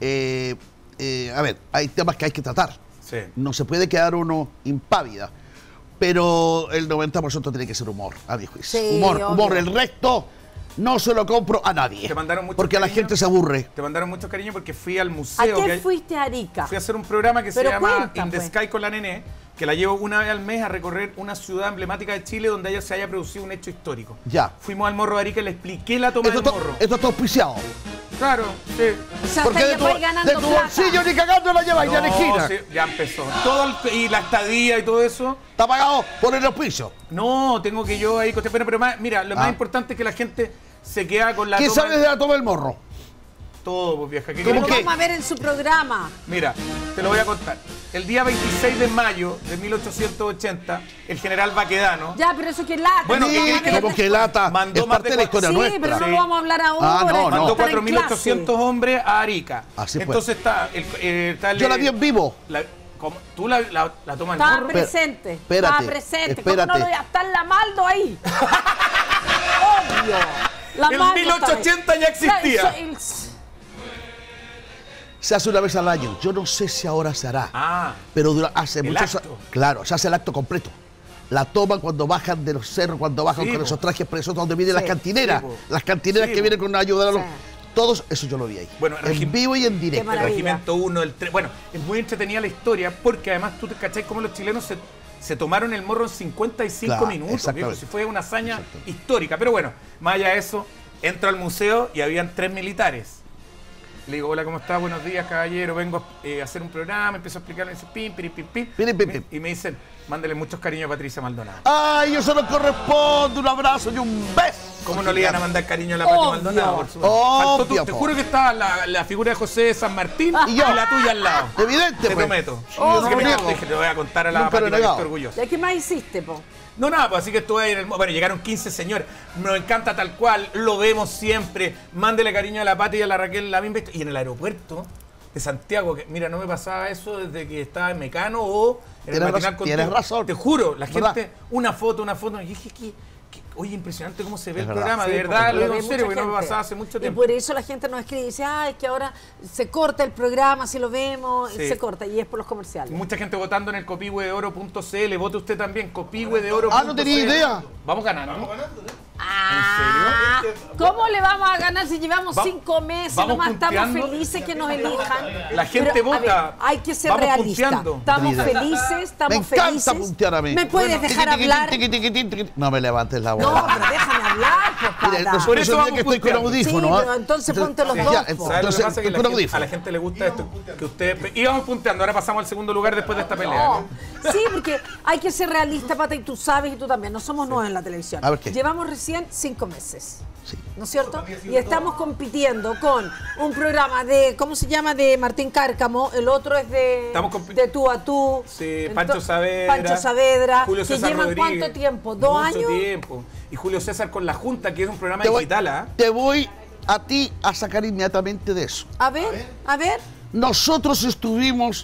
a ver, hay temas que hay que tratar. Sí. No se puede quedar uno impávida. Pero el 90% tiene que ser humor, a mi juicio. Sí, humor. obvio. El resto no se lo compro a nadie. Te mandaron mucho porque la cariño. gente se aburre. Te mandaron mucho cariño porque fui al ¿A museo. qué que fuiste a Arica? Fui a hacer un programa que se Pero llama cuenta, In the pues. Sky con la Nené, que la llevo una vez al mes a recorrer una ciudad emblemática de Chile donde se haya producido un hecho histórico. Ya. Fuimos al Morro de Arica y le expliqué la toma del morro. Esto está auspiciado. Claro, sí. O sea, Porque hasta de ya fue tu ganando plata. bolsillo ni cagando la llevas ya en No, esquina. sí, ya empezó. Y la estadía y todo eso. Está pagado por el auspicio. No, tengo que yo ahí costear. Pero mira, lo más Ah. importante es que la gente se queda con la ¿Qué toma. sabes de la toma del morro? Todo, pues, vieja. ¿Qué ¿Cómo Lo quieres? qué? vamos a ver en su programa. Mira, te lo voy a contar. El día 26 de mayo de 1880, el general Baquedano Ya, pero eso que lata. Bueno, no ¿qué vamos a querés que ver como que lata Mandó es más parte de de la historia Sí, nuestra. pero no Sí. lo vamos a hablar ahora. Ah, no, esto no. mandó está en 4.800 clase. hombres a Arica. Así fue. Entonces está Yo la vi en vivo. ¿Tú la tomas en Estaba morro? presente. espérate, Estaba presente. espérate. ¿Cómo no lo voy a estar la Maldo ahí? Obvio. La En Maldo 1880 ya estaba ahí. existía. Se hace una vez al año. Yo no sé si ahora se hará. Ah, Pero hace el muchos acto. Claro, se hace el acto completo. La toman cuando bajan de los cerros, cuando bajan Sí, con po. esos trajes preciosos donde vienen Sí, las cantineras. sí, po. Las cantineras Sí, que po. vienen con ayuda a los. Sí. Todos, eso yo lo vi ahí. Bueno, en vivo y en directo. Qué maravilla. el Regimiento 1, el 3. Bueno, es muy entretenida la historia porque además tú te cachai cómo los chilenos se tomaron el morro en 55 Claro, minutos. exactamente. Viejo, si fue una hazaña histórica. Pero bueno, más allá de eso, entro al museo y habían 3 militares. Le digo, hola, ¿cómo está? Buenos días, caballero. Vengo a hacer un programa. Empiezo a explicarle, dice, pim, pim, pim, pim. Pim, pim, pim. Y me dicen, mándale muchos cariños a Patricia Maldonado. ¡Ay, eso nos corresponde! Un abrazo y un beso. ¿Cómo no le iban a mandar cariño a la Pati Obvio. Maldonado? Por supuesto. Obvio, Faltó te po. juro que estaba la figura de José de San Martín Y y, yo. la tuya al lado. Evidente, Te pues. prometo. Obvio. Así que mira, Obvio. dije, te voy a contar a la Nunca lo he Pati para que negado. esté orgullosa. ¿Y qué más hiciste, po? No, nada, pues así que estuve ahí en el... Bueno, llegaron 15 señores. Nos encanta tal cual, lo vemos siempre. Mándele cariño a la Pati y a la Raquel, la misma. Y en el aeropuerto de Santiago, que mira, no me pasaba eso desde que estaba en Mecano o en el Tienes matinal razón, contigo. tienes razón. Te juro, la ¿Verdad? gente, una foto. Y dije, oye, impresionante cómo se ve Es el verdad. programa. Sí, de verdad, porque lo digo ve en serio, porque mucha no me gente. pasaba hace mucho Y tiempo. por eso la gente nos escribe y dice, es que ahora se corta el programa, si lo vemos, Sí. se corta, y es por los comerciales. Mucha gente votando en el copihue-de-oro.cl. Vote usted también, copihue-de-oro.cl. Ah, no tenía idea. Vamos ganando. Ah, ¿cómo le vamos a ganar si llevamos Va- 5 meses? vamos Nomás estamos punteando. felices que nos elijan. La gente Pero, a vota. ver, hay que ser Vamos realista. punteando. Estamos Tenía idea. felices, estamos Me encanta felices. puntear a mí. ¿Me puedes dejar hablar? No me levantes la voz. No, pero déjame hablar, pues, Mire, pata. Por eso día vamos que estoy con punteando. audífono. Sí, ¿ah? pero entonces ponte los ya, dos, po. ¿Sabes lo que entonces, pasa? Que con a la audífono. gente le gusta esto. Que ustedes íbamos punteando, ahora pasamos al segundo lugar después de esta pelea. No. ¿no? Sí, porque hay que ser realista, Pata, y tú sabes y tú también. No somos nuevos en la televisión. A ver, ¿qué? Llevamos recién 5 meses. Sí. ¿no es cierto? Y estamos compitiendo con un programa de, ¿cómo se llama? De Martín Cárcamo, el otro es de Tú a Tú. Sí, Pancho Saavedra. Julio que César llevan Rodríguez. ¿cuánto tiempo? ¿2 años? Mucho tiempo. Y Julio César con La Junta, que es un programa digital, ¿ah? Te voy a ti a sacar inmediatamente de eso. A ver. Nosotros estuvimos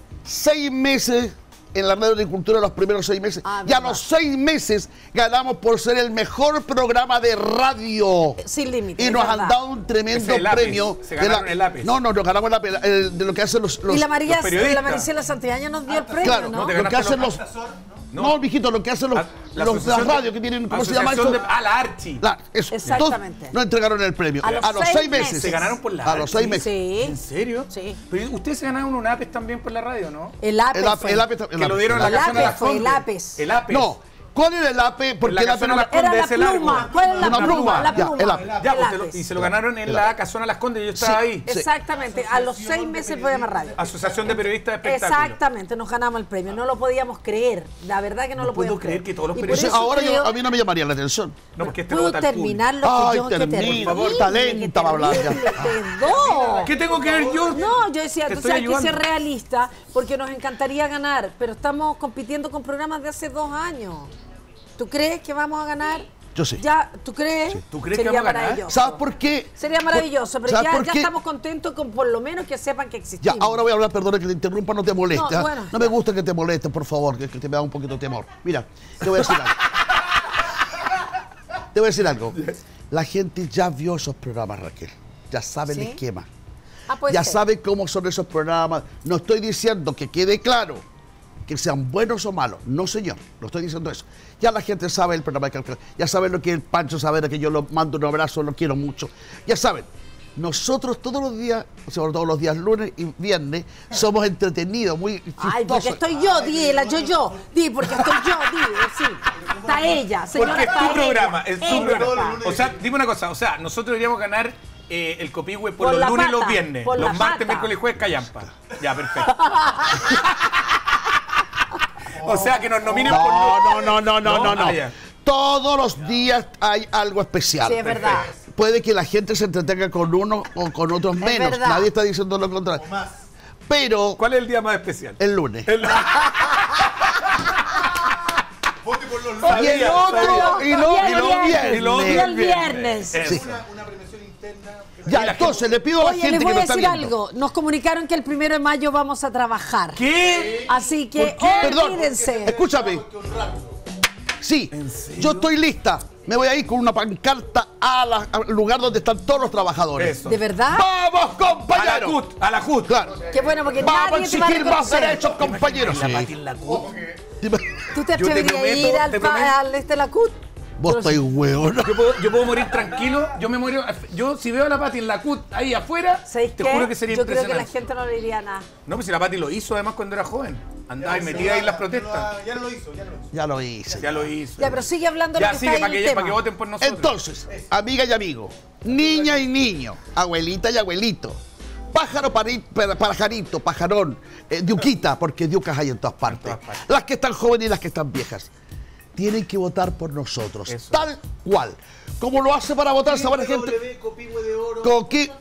6 meses en la radio de cultura los primeros 6 meses. Y a los 6 meses ganamos por ser el mejor programa de radio. Sin límite. Y nos han dado un tremendo premio. Se ganaron el APES. No, nos ganamos de lo que hacen los y la periodistas. Maricela Santillana nos dio el premio, claro, ¿no? lo que hacen los... No, mijito, lo que hacen los de la radio que tienen, ¿cómo se llama eso? La Archi. Eso. Exactamente. Entonces, nos entregaron el premio. A los 6 meses. Se ganaron por la A los 6 meses. Sí. ¿En serio? Sí. Pero ustedes se ganaron un APES también por la radio, ¿no? El APES fue. Que lo dieron en la Casona de las Condes. El APES. El APES. No. ¿Cuál era el APE? Porque la el APE Casona no Las Condes Era es el la largo. pluma. ¿Cuál es la Una pluma. La Ya, pluma. el APE. Ya, El pues, APES. y se lo ganaron en la Casona Las Condes. Yo estaba ahí. Exactamente. A los 6 meses el programa radio. Asociación de Periodistas de Espectáculos. Exactamente, nos ganamos el premio. No lo podíamos creer. La verdad que no lo puedo podíamos creer que todos los Y por periodistas- eso Ahora creo- a mí no me llamaría la atención. No, porque este lo ¿Puedo vota el público. terminar lo que Ay, yo que termina, por favor, terrible, talento que para hablar ya. terrible, perdón. ¿Qué tengo que ver yo? No, yo decía, Te tú estoy sabes que ayudando. ser realista, porque nos encantaría ganar, pero estamos compitiendo con programas de hace 2 años. ¿Tú crees que vamos a ganar? Yo sí. Ya, ¿tú crees? ¿Tú crees que Sería vamos a ganar? maravilloso. ¿Sabes por qué? Sería maravilloso, pero ¿Sabes ya por qué? estamos contentos con por lo menos que sepan que Ya, existimos. ahora voy a hablar, perdona que te interrumpa, no te moleste. No, ¿ah? bueno. No me gusta que te moleste, por favor, que te me da un poquito de temor. Mira, te voy a decir algo. Te voy a decir algo. La gente ya vio esos programas, Raquel. Ya sabe ¿Sí? el esquema. Puede Ya ser. sabe cómo son esos programas. No estoy diciendo que quede claro que sean buenos o malos. No, señor. No estoy diciendo eso. Ya la gente sabe el programa de Calcula. Ya saben lo que es el Pancho Saavedra, que yo lo mando un abrazo, lo quiero mucho. Ya saben. Nosotros todos los días, sobre todo los días lunes y viernes, somos entretenidos, muy chistosos. Ay, porque estoy yo, dila, yo. Di, porque estoy yo, sí. Está ella, señora. Porque es está tu programa, ella. es tu Ella programa. está. O sea, dime una cosa, o sea, nosotros deberíamos ganar el Copihue por Por los la lunes y los pata, viernes. por Los la martes, pata. miércoles y jueves, callampa. Ya, perfecto. O sea, que nos nominen por No. Ah, ya. Todos los días hay algo especial. Sí, es verdad. Puede que la gente se entretenga con uno o con otros menos. verdad. Nadie está diciendo lo contrario. Pero ¿Cuál es el día más especial? el lunes. El- Y el otro, y los Y el viernes. viernes. Eso. Sí. Ya, entonces le pido a la Oye, gente les voy que a nos está decir viendo. algo. Nos comunicaron que el 1 de mayo vamos a trabajar. ¿Qué? Así que Perdón, olvídense. escúchame. Sí, yo estoy lista. Me voy a ir con una pancarta al lugar donde están todos los trabajadores. Eso. ¿De verdad? ¡Vamos, A la compañeros! CUT, a la CUT. Claro. Qué bueno, porque Vamos a nadie te va a exigir más reconocer. derechos, compañeros. La Sí. Pati en la CUT. Dime, ¿Tú te Yo te atreverías a ir prometo, al, te prometo. al la CUT? Vos estáis hueón. Yo puedo morir tranquilo. Yo me muero. Yo, si veo a la Pati en la CUT ahí afuera, ¿Sabéis te qué? juro que sería Yo creo que impresionante. la gente no le diría nada. No, pues si la Pati lo hizo además cuando era joven. Andaba y metida ahí en las protestas. Ya lo hice. Ya lo hizo. Ya, pero sigue hablando de Ya lo que sigue está para ahí que, el para que tema. voten por nosotros. Entonces, amiga y amigo, niña y niño, abuelita y abuelito, pájaro, pajarito, pajarón, diuquita, porque diucas hay en todas partes. Las que están jóvenes y las que están viejas. Tienen que votar por nosotros, Eso. tal cual. Como lo hace para votar esa buena gente. Coquique.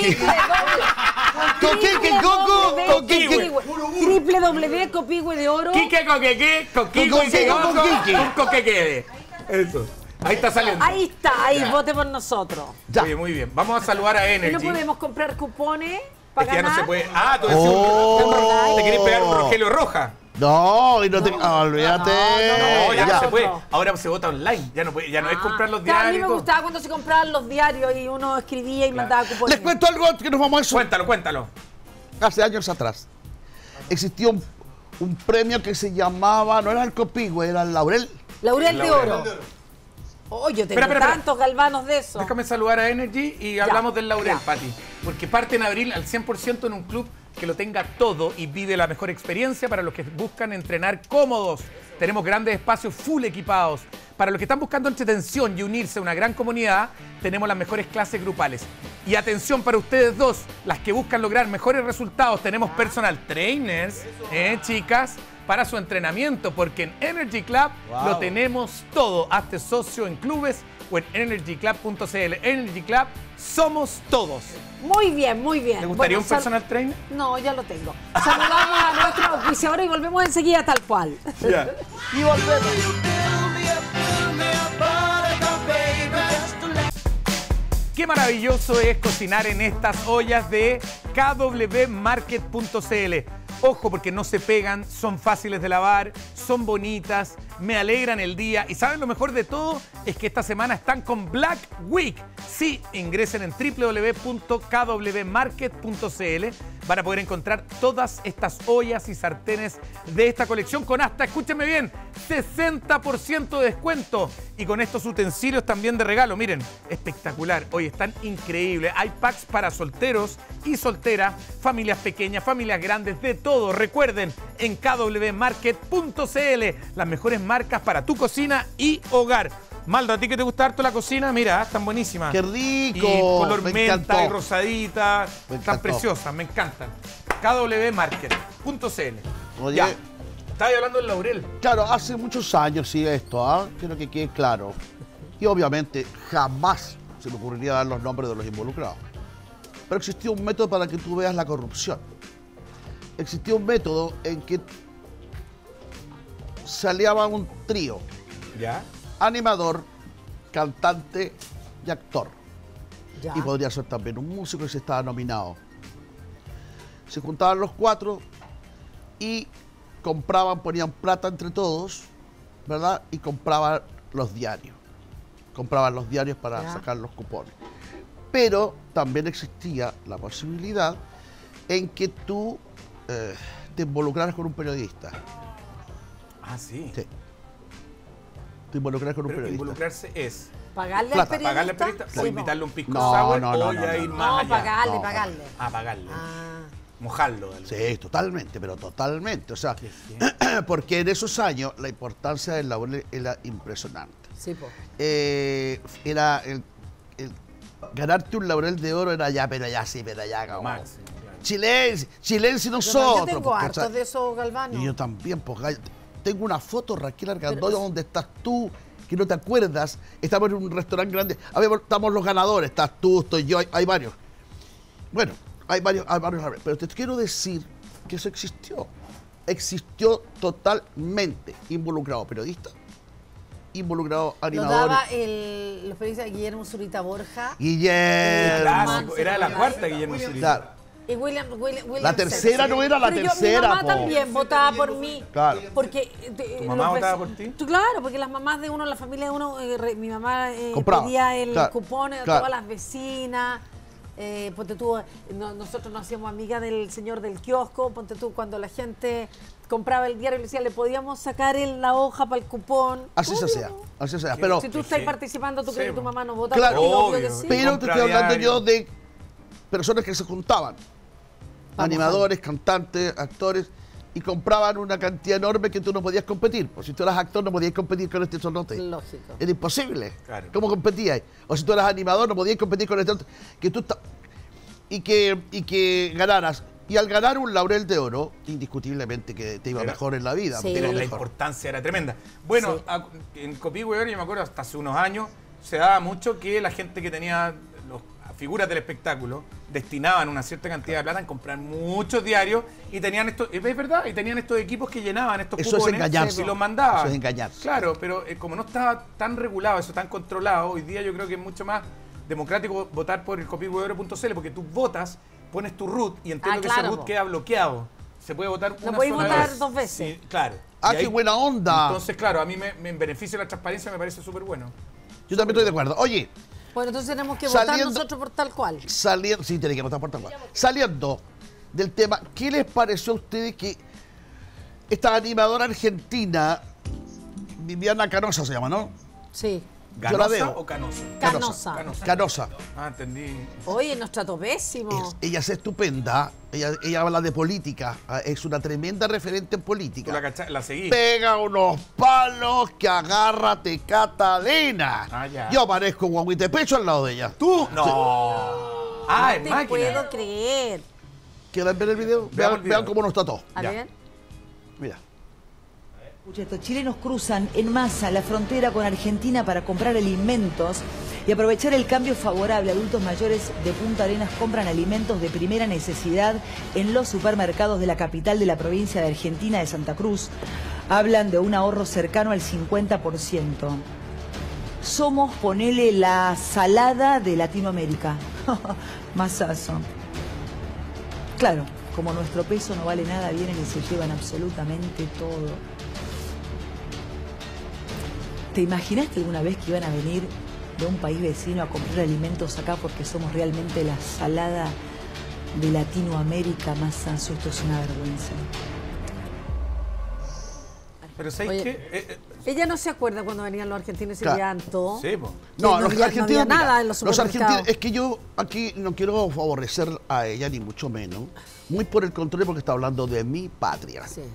www.copihue de oro. Quique coqueque, coquico y que Con Quique. un coqueque. Eso. Ahí está saliendo. Ahí está, ahí, vote por nosotros. Ya. Oye, muy bien. Vamos a saludar a ¿Y no Energy. podemos comprar cupones Es para que ya no ganar? se puede. Ah, tú decís Oh. te querés pegar un Rogelio Roja. No, y no te. Olvídate. No, ya no Ya. se puede. Ahora se vota online. Ya no es comprar los Claro, a mí diarios. me y todo. gustaba cuando se compraban los diarios y uno escribía y mandaba cupones. Les cuento algo antes que nos vamos a eso. Cuéntalo. Hace años atrás existió un premio que se llamaba, no era el Copihue, era el Laurel. Laurel de Laurel. oro. Oh, yo tengo Espera. tantos galvanos de eso. Déjame saludar a Energy y hablamos del Laurel, ya. Pati. Porque parte en abril al 100% en un club que lo tenga todo y vive la mejor experiencia para los que buscan entrenar cómodos. Tenemos grandes espacios full equipados. Para los que están buscando entretención y unirse a una gran comunidad, tenemos las mejores clases grupales. Y atención para ustedes dos, las que buscan lograr mejores resultados, tenemos personal trainers, chicas, para su entrenamiento, porque en Energy Club lo tenemos todo. Hazte socio en clubes o en energyclub.cl. Energy Club, somos todos. Muy bien, muy bien. ¿Te gustaría Bueno, un personal trainer? No, ya lo tengo. Saludamos a nuestro auspiciador y volvemos enseguida tal cual. Ya. Y volvemos. Qué maravilloso es cocinar en estas ollas de kwmarket.cl. Ojo, porque no se pegan, son fáciles de lavar, son bonitas, me alegran el día. Y ¿saben lo mejor de todo? Es que esta semana están con Black Week. Sí, ingresen en www.kwmarket.cl. Van a poder encontrar todas estas ollas y sartenes de esta colección con hasta, escúchenme bien, 60% de descuento. Y con estos utensilios también de regalo. Miren, espectacular. Hoy están increíbles. Hay packs para solteros y solteras, familias pequeñas, familias grandes, de todo. Recuerden, en kwmarket.cl, las mejores marcas para tu cocina y hogar. Maldo, ¿a ti que te gusta harto la cocina? Mira, están buenísimas. ¡Qué rico! Y color Me menta encantó. y rosadita. Están encantó. preciosas, me encantan. kwmarket.cl. Oye. Ya, estaba hablando del laurel. Claro, hace muchos años sí esto, ¿ah? Quiero que quede claro. Y obviamente jamás se me ocurriría dar los nombres de los involucrados. Pero existía un método para que tú veas la corrupción. Existía un método en que se aliaba un trío: ¿Ya? animador, cantante y actor. Ya. Y podría ser también un músico que se estaba nominado. Se juntaban los cuatro y compraban, ponían plata entre todos, ¿verdad? Y compraban los diarios. Compraban los diarios para Ya. sacar los cupones. Pero también existía la posibilidad en que tú te involucraras con un periodista. Ah, sí. Sí. Te involucraras con un Pero periodista. involucrarse es ¿Pagarle Plata. al periodista? pagarle al periodista Sí, o po. invitarle un pisco No, sour no, o no, ya no, ir no. más No, allá. pagarle, No. pagarle. Ah, pagarle. Ah, Mojarlo. Sí, totalmente, pero totalmente. O sea, Sí. porque en esos años la importancia del laurel era impresionante. sí, po. Era ganarte un laurel de oro era ya, pero ya sí, pero ya, Lo cabrón. máximo, claro. Chilense Yo nosotros. tengo pues, hartos ¿cachai? de esos galvanos. Y yo también, pues, gallo. Tengo una foto, Raquel Argandoña, donde estás tú, que no te acuerdas. Estamos en un restaurante grande. A ver, estamos los ganadores. Estás tú, estoy yo, hay varios. Bueno, hay varios. Pero te quiero decir que eso existió. Existió totalmente. Involucrado periodistas, involucrado Lo animadores. daba los periodistas Guillermo Zurita Borja Guillermo. Clásico. Era la cuarta, Guillermo Zurita. Claro. y William La tercera no era la Pero tercera, mi mamá po. también votaba por mí. Claro. Porque ¿Tu mamá los votaba veci- por ti? Claro, porque las mamás de uno, la familia de uno, mi mamá Compraba. pedía el Claro. cupón a Claro. todas las vecinas. Ponte tú, nosotros nos hacíamos amigas del señor del kiosco. Ponte tú, cuando la gente compraba el diario, le decía, le podíamos sacar la hoja para el cupón. Así se Obvio. hacía. Así se hacía. Pero, Si tú estás Sí. participando, tú Sí, crees que tu po. mamá no vota Claro. por ti, obvio Obvio. que sí. pero te estoy hablando Contradiario. yo de personas que se juntaban. Animadores, cantantes, actores, y compraban una cantidad enorme que tú no podías competir. Pues si tú eras actor, no podías competir con este sonote. Lógico. Era imposible. Claro. ¿Cómo competías? O si tú eras animador, no podías competir con este otro. Que tú y que ganaras. Y al ganar un laurel de oro, indiscutiblemente que te iba Era- mejor en la vida. Sí. te iba Pero la mejor. importancia era tremenda. Bueno, Sí. en Copihue, yo me acuerdo hasta hace unos años, se daba mucho que la gente que tenía las figuras del espectáculo destinaban una cierta cantidad de plata en comprar muchos diarios y tenían estos, es verdad, y tenían estos equipos que llenaban estos Eso es cupones engañarse. y los mandaban. Eso es engañarse. Claro, pero como no estaba tan regulado, eso tan controlado, hoy día yo creo que es mucho más democrático votar por el copihueoro.cl porque tú votas, pones tu root y entiendo que claro, ese root po. queda bloqueado. Se puede votar No una podéis sola votar vez. 2 veces. Sí, claro. Ah, Y qué ahí- buena onda. Entonces, claro, a mí me en beneficio de la transparencia me parece súper bueno. Yo también estoy de acuerdo. Oye, Bueno, entonces tenemos que votar Saliendo- nosotros por tal cual. saliendo, sí, tiene que votar por tal cual. Saliendo del tema, ¿qué les pareció a ustedes que esta animadora argentina, Viviana Canosa se llama, ¿no? Sí. Yo la ¿Ganosa veo. o Canosa? Canosa. Canosa. Ah, entendí. Oye, nos trató pésimo. Ella es estupenda, ella habla de política, es una tremenda referente en Tú política. la seguí. Pega unos palos que agárrate, Catalina. Ah, ya. Yo aparezco guaguite pecho al lado de ella. ¿Tú? No. Ah, es No te máquina. puedo creer. ¿Quieren ver el video? Veamos el video. Vean cómo nos trató. A Ya. ver. Mira. Estos chilenos cruzan en masa la frontera con Argentina para comprar alimentos y aprovechar el cambio favorable. Adultos mayores de Punta Arenas compran alimentos de primera necesidad en los supermercados de la capital de la provincia de Argentina de Santa Cruz. Hablan de un ahorro cercano al 50%. Somos, ponele, la salada de Latinoamérica. Masazo. Claro, como nuestro peso no vale nada, vienen y se llevan absolutamente todo. ¿Te imaginaste alguna vez que iban a venir de un país vecino a comprar alimentos acá porque somos realmente la salada de Latinoamérica? Masazo, esto es una vergüenza. Pero ¿sabes Oye, qué? ella no se acuerda cuando venían los argentinos y se Claro. llevaban todo. Sí, po. No, los había argentinos, mira, nada en los los supermercados. argentinos, es que yo aquí no quiero favorecer a ella ni mucho menos, muy por el contrario porque está hablando de mi patria. Sí.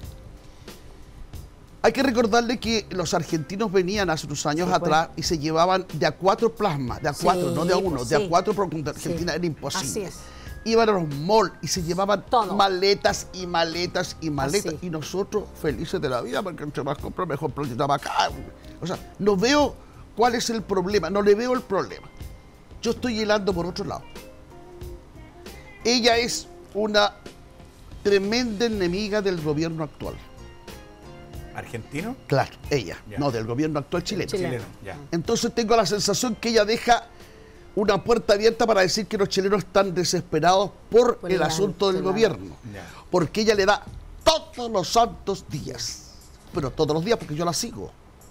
Hay que recordarle que los argentinos venían hace unos años atrás y se llevaban de a 4 plasmas, de a 4, Sí, no de a 1, pues de a sí. 4 porque en Argentina Sí. era imposible. Así es. Iban a los malls y se llevaban Todo. maletas y maletas y maletas. Así. Y nosotros felices de la vida porque entre más comprar, mejor planeta para acá. O sea, no veo cuál es el problema, no le veo el problema. Yo estoy hilando por otro lado. Ella es una tremenda enemiga del gobierno actual. ¿Argentino? Claro, ella, Ya. no del gobierno actual chileno. Chileno, ya. Entonces tengo la sensación que ella deja una puerta abierta para decir que los chilenos están desesperados por Por el el asunto del alto, gobierno. Ya. Porque ella le da todos los santos días. Pero todos los días porque yo la sigo.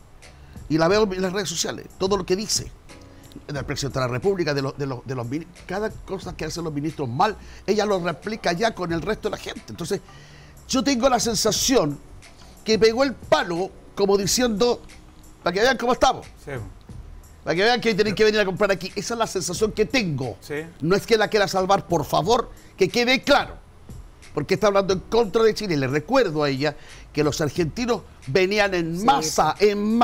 Y la veo en las redes sociales, todo lo que dice. Del presidente de la República, de los ministros. Cada cosa que hacen los ministros mal, ella lo replica ya con el resto de la gente. Entonces, yo tengo la sensación que pegó el palo como diciendo, para que vean cómo estamos. Sí. Para que vean que tienen que venir a comprar aquí. Esa es la sensación que tengo. Sí. No es que la quiera salvar, por favor, que quede claro. Porque está hablando en contra de Chile. Le recuerdo a ella que los argentinos venían en masa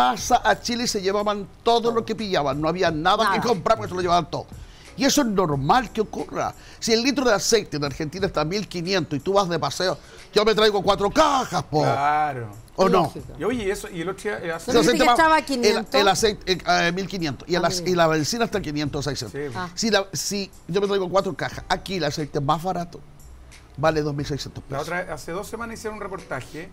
a Chile y se llevaban todo lo que pillaban. No había nada que comprar porque se lo llevaban todo. Y eso es normal que ocurra. Si el litro de aceite en Argentina está a 1.500 y tú vas de paseo, yo me traigo 4 cajas, po. Claro. ¿O no? Lógico. Y oye, eso, y el otro día ¿No dijiste que estaba a 500? El aceite, 1.500. Y la benzina está a 500, 600. Sí. Ah. Si yo me traigo 4 cajas, aquí el aceite más barato vale 2.600 pesos. La otra, hace 2 semanas hicieron un reportaje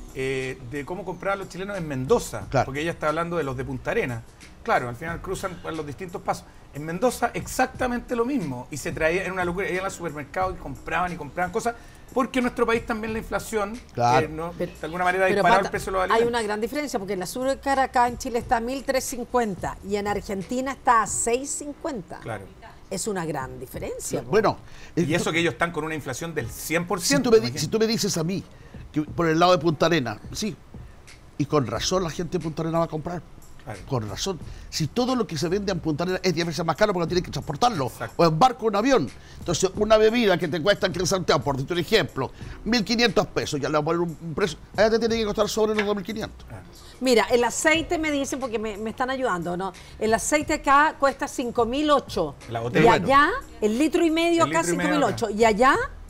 de cómo comprar a los chilenos en Mendoza, Claro. porque ella está hablando de los de Punta Arenas. Claro, al final cruzan por los distintos pasos. En Mendoza exactamente lo mismo, y se traía, en una locura, iban al supermercado y compraban cosas, porque en nuestro país también la inflación, Claro. de alguna manera ha Pero, disparado Pata, el precio de los hay alimentos. una gran diferencia porque el azúcar acá en Chile está a 1.350 y en Argentina está a 6.50. Claro. Es una gran diferencia. po. Bueno, Y eso que ellos están con una inflación del 100%. si tú me dices a mí, que por el lado de Punta Arenas, sí, y con razón la gente de Punta Arenas va a comprar. Claro. Con razón. Si todo lo que se vende en Punta Arenas es 10 veces más caro porque tienen que transportarlo, Exacto. o en barco o en avión. Entonces, una bebida que te cuesta aquí en Santiago, por decirte un ejemplo, 1.500 pesos, ya le vamos a poner un precio, allá te tiene que costar sobre los 2.500. Mira, el aceite me dicen, porque me están ayudando, ¿no? El aceite acá cuesta 5.008. La Y botella. allá, el litro y medio El acá litro y medio 5.008. Y allá,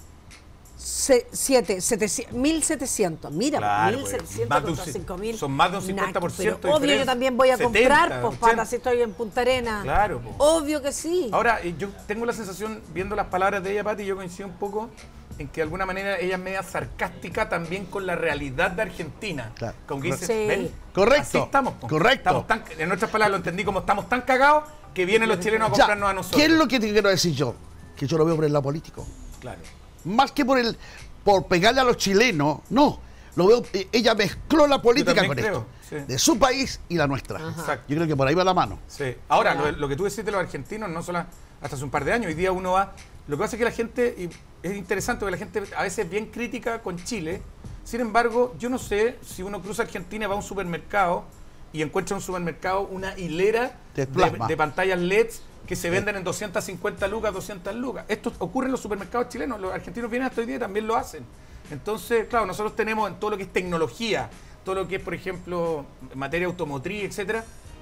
1.700. Mira, Claro, 1.700 más de un contra ci- 5.000. son más de un 50% Pero obvio, yo diferencia. también voy a 70, comprar, pues, 80. para si estoy en Punta Arenas. Claro, po. Obvio que sí. Ahora, yo tengo la sensación, viendo las palabras de ella, Pati, yo coincido un poco en que de alguna manera ella es media sarcástica también con la realidad de Argentina. Claro. Como que dice, Sí. ven, Correcto. así estamos. Po. Correcto. Estamos tan, en nuestras palabras lo entendí como estamos tan cagados que vienen los chilenos a Ya, comprarnos a nosotros. ¿qué es lo que te quiero decir yo? Que yo lo veo por el lado político. Claro. Más que por pegarle a los chilenos, no. Lo veo, ella mezcló la política también con creo, esto. sí. De su país y la nuestra. Exacto. Yo creo que por ahí va la mano. Sí. Ahora, lo que tú decís de los argentinos, no solo hasta hace un par de años, hoy día uno va. Lo que pasa es que la gente, y es interesante porque la gente a veces es bien crítica con Chile. Sin embargo, yo no sé si uno cruza Argentina y va a un supermercado y encuentra en un supermercado una hilera De plasma. de pantallas LEDs que se venden en 250 lucas, 200 lucas. Esto ocurre en los supermercados chilenos. Los argentinos vienen hasta hoy día y también lo hacen. Entonces, claro, nosotros tenemos en todo lo que es tecnología, todo lo que es, por ejemplo, materia automotriz, etcétera,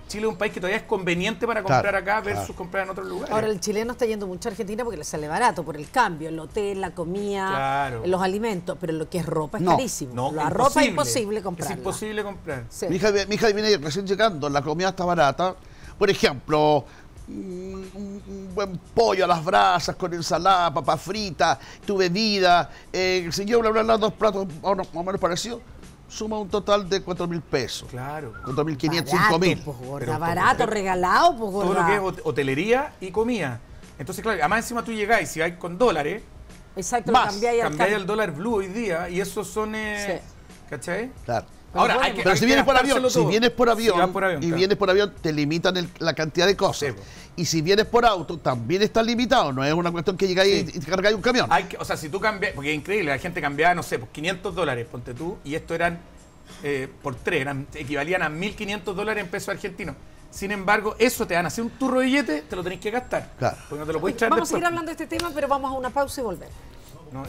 Chile es un país que todavía es conveniente para comprar acá versus comprar en otros lugares. Ahora, el chileno está yendo mucho a Argentina porque le sale barato por el cambio, el hotel, la comida, los alimentos, pero lo que es ropa es carísimo. No, la ropa es imposible comprarla. Es imposible comprar. Sí. Mi hija viene recién llegando, la comida está barata. Por ejemplo, un buen pollo a las brasas con ensalada, papa frita, tu bebida. El señor bla, bla, bla, 2 platos más o menos parecidos. Suma un total de 4.000 pesos. Claro. 4.500, 5.000. Pues, gorda, barato, regalado, pues, gorda. Todo lo que es hotelería y comida. Entonces, claro, además encima tú llegáis, si vais con dólares, exacto, cambiáis al dólar blue hoy día y esos son... ¿Cachai? Claro. Ahora, pero si vienes por avión, claro. vienes por avión, te limitan la cantidad de cosas. Sí, y si vienes por auto, también está limitado. No es una cuestión que llegáis y te cargáis un camión. O sea, si tú cambias, porque es increíble, la gente cambiaba, no sé, pues $500, ponte tú, y esto eran por 3, equivalían a $1.500 en pesos argentinos. Sin embargo, eso te dan a hacer un turro de billete, te lo tenés que gastar. Claro. Porque no te lo podés traer Vamos después. a seguir hablando de este tema, pero vamos a una pausa y volver. No.